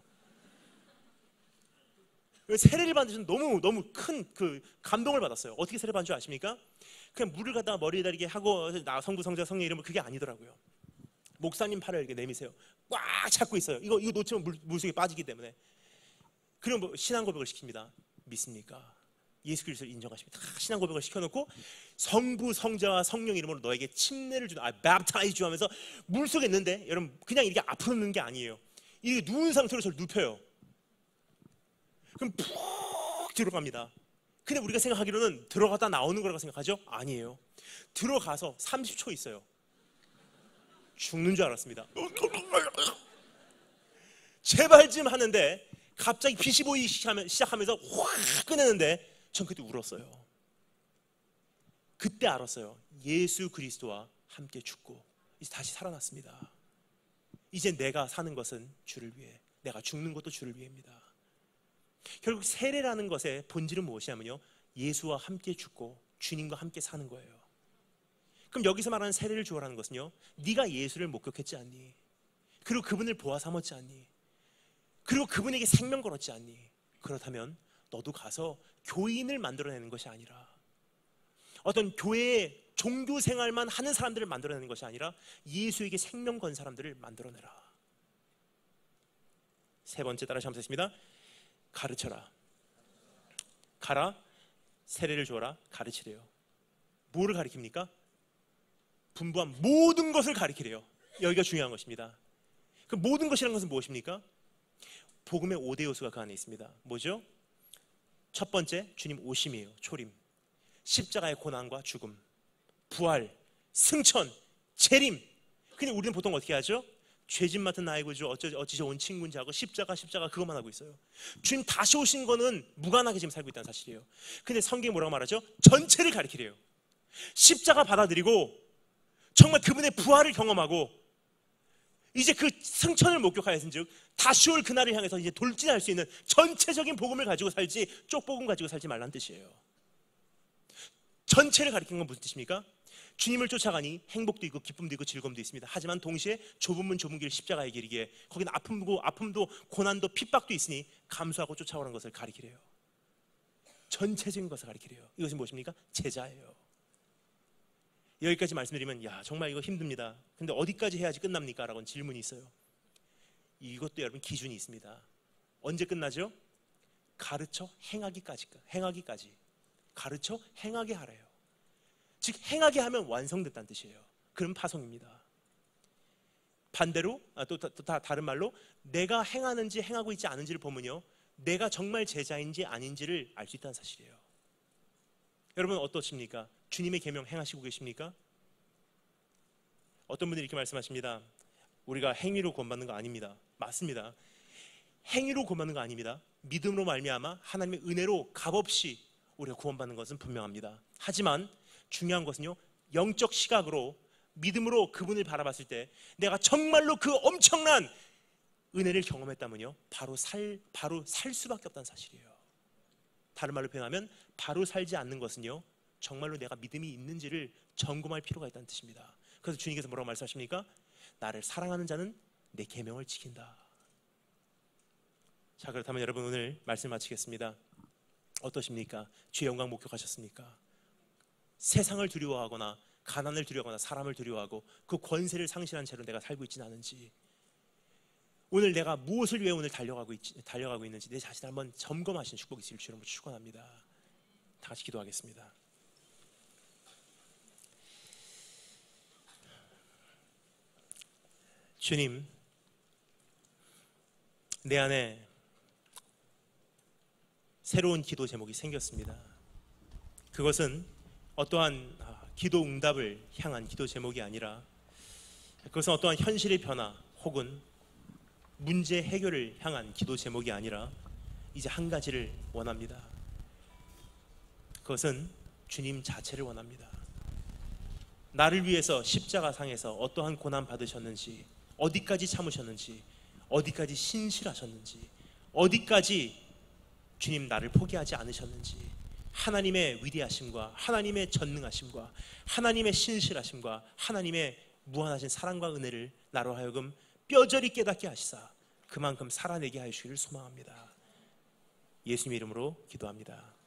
세례를 받은 저는 너무 큰 그 감동을 받았어요. 어떻게 세례 받은 줄 아십니까? 그냥 물을 갖다가 머리에 다리게 하고 성부, 성자, 성령 이름을, 그게 아니더라고요. 목사님 팔을 이렇게 내미세요. 꽉 잡고 있어요. 이거 놓치면 물속에 빠지기 때문에. 그럼 신앙 고백을 시킵니다. 믿습니까? 예수 그리스도를 인정하십니다. 신앙 고백을 시켜놓고 성부, 성자와 성령 이름으로 너에게 침례를 주다, baptize you 하면서 물속에 있는데, 여러분 그냥 이렇게 앞으로 넣는 게 아니에요. 이렇게 누운 상태로 저를 눕혀요. 그럼 푹 들어갑니다. 근데 우리가 생각하기로는 들어갔다 나오는 거라고 생각하죠? 아니에요. 들어가서 30초 있어요. 죽는 줄 알았습니다. 제발 좀 하는데 갑자기 빛이 보이기 시작하면서 확 꺼내는데 전 그때 울었어요. 그때 알았어요. 예수 그리스도와 함께 죽고 이제 다시 살아났습니다. 이제 내가 사는 것은 주를 위해, 내가 죽는 것도 주를 위해입니다. 결국 세례라는 것의 본질은 무엇이냐면요, 예수와 함께 죽고 주님과 함께 사는 거예요. 그럼 여기서 말하는 세례를 주어라는 것은요, 네가 예수를 목격했지 않니? 그리고 그분을 보아 삼았지 않니? 그리고 그분에게 생명 걸었지 않니? 그렇다면 너도 가서 교인을 만들어내는 것이 아니라, 어떤 교회의 종교 생활만 하는 사람들을 만들어내는 것이 아니라 예수에게 생명 건 사람들을 만들어내라. 세 번째 따라 시작하겠습니다. 가르쳐라. 가라, 세례를 주어라, 가르치래요. 뭐를 가르칩니까? 분부한 모든 것을 가르치래요. 여기가 중요한 것입니다. 그 모든 것이라는 것은 무엇입니까? 복음의 5대 요소가 그 안에 있습니다. 뭐죠? 첫 번째, 주님 오심이에요. 초림. 십자가의 고난과 죽음, 부활, 승천, 재림. 근데 우리는 보통 어떻게 하죠? 죄짐 맡은 나의 구주 어찌저 온 친구인지 하고 십자가 그것만 하고 있어요. 주님 다시 오신 거는 무관하게 지금 살고 있다는 사실이에요. 근데 성경이 뭐라고 말하죠? 전체를 가리키래요. 십자가 받아들이고 정말 그분의 부활을 경험하고 이제 그 승천을 목격하였은즉 다시 올 그날을 향해서 이제 돌진할 수 있는 전체적인 복음을 가지고 살지 쪽복음 가지고 살지 말란 뜻이에요. 전체를 가리키는 건 무슨 뜻입니까? 주님을 쫓아가니 행복도 있고 기쁨도 있고 즐거움도 있습니다. 하지만 동시에 좁은 문 좁은 길 십자가의 길이기에 거기는 아픔도 고난도 핍박도 있으니 감수하고 쫓아오는 것을 가리키래요. 전체적인 것을 가리키래요. 이것이 무엇입니까? 제자예요. 여기까지 말씀드리면 야 정말 이거 힘듭니다. 근데 어디까지 해야지 끝납니까? 라고 질문이 있어요. 이것도 여러분 기준이 있습니다. 언제 끝나죠? 가르쳐 행하기까지. 가르쳐 행하게 하래요. 즉 행하게 하면 완성됐다는 뜻이에요. 그럼 파송입니다. 반대로 또 다른 말로 내가 행하는지 행하고 있지 않은지를 보면요, 내가 정말 제자인지 아닌지를 알 수 있다는 사실이에요. 여러분 어떠십니까? 주님의 계명 행하시고 계십니까? 어떤 분들이 이렇게 말씀하십니다. 우리가 행위로 구원받는 거 아닙니다. 맞습니다. 행위로 구원받는 거 아닙니다. 믿음으로 말미암아 하나님의 은혜로 값없이 우리가 구원받는 것은 분명합니다. 하지만 중요한 것은요, 영적 시각으로 믿음으로 그분을 바라봤을 때 내가 정말로 그 엄청난 은혜를 경험했다면요, 바로 살 수밖에 없다는 사실이에요. 다른 말로 표현하면 바로 살지 않는 것은요, 정말로 내가 믿음이 있는지를 점검할 필요가 있다는 뜻입니다. 그래서 주님께서 뭐라고 말씀하십니까? 나를 사랑하는 자는 내 계명을 지킨다. 자, 그렇다면 여러분 오늘 말씀 마치겠습니다. 어떠십니까? 주의 영광 목격하셨습니까? 세상을 두려워하거나 가난을 두려워하거나 사람을 두려워하고 그 권세를 상실한 채로 내가 살고 있지는 않은지, 오늘 내가 무엇을 위해 오늘 달려가고 있는지 내 자신을 한번 점검하시는 축복이 있을 줄 축원합니다. 다 같이 기도하겠습니다. 주님, 내 안에 새로운 기도 제목이 생겼습니다. 그것은 어떠한 기도 응답을 향한 기도 제목이 아니라, 그것은 어떠한 현실의 변화 혹은 문제 해결을 향한 기도 제목이 아니라 이제 한 가지를 원합니다. 그것은 주님 자체를 원합니다. 나를 위해서 십자가상에서 어떠한 고난 받으셨는지, 어디까지 참으셨는지, 어디까지 신실하셨는지, 어디까지 주님 나를 포기하지 않으셨는지, 하나님의 위대하심과 하나님의 전능하심과 하나님의 신실하심과 하나님의 무한하신 사랑과 은혜를 나로 하여금 뼈저리 깨닫게 하시사 그만큼 살아내게 하시기를 소망합니다. 예수님 이름으로 기도합니다.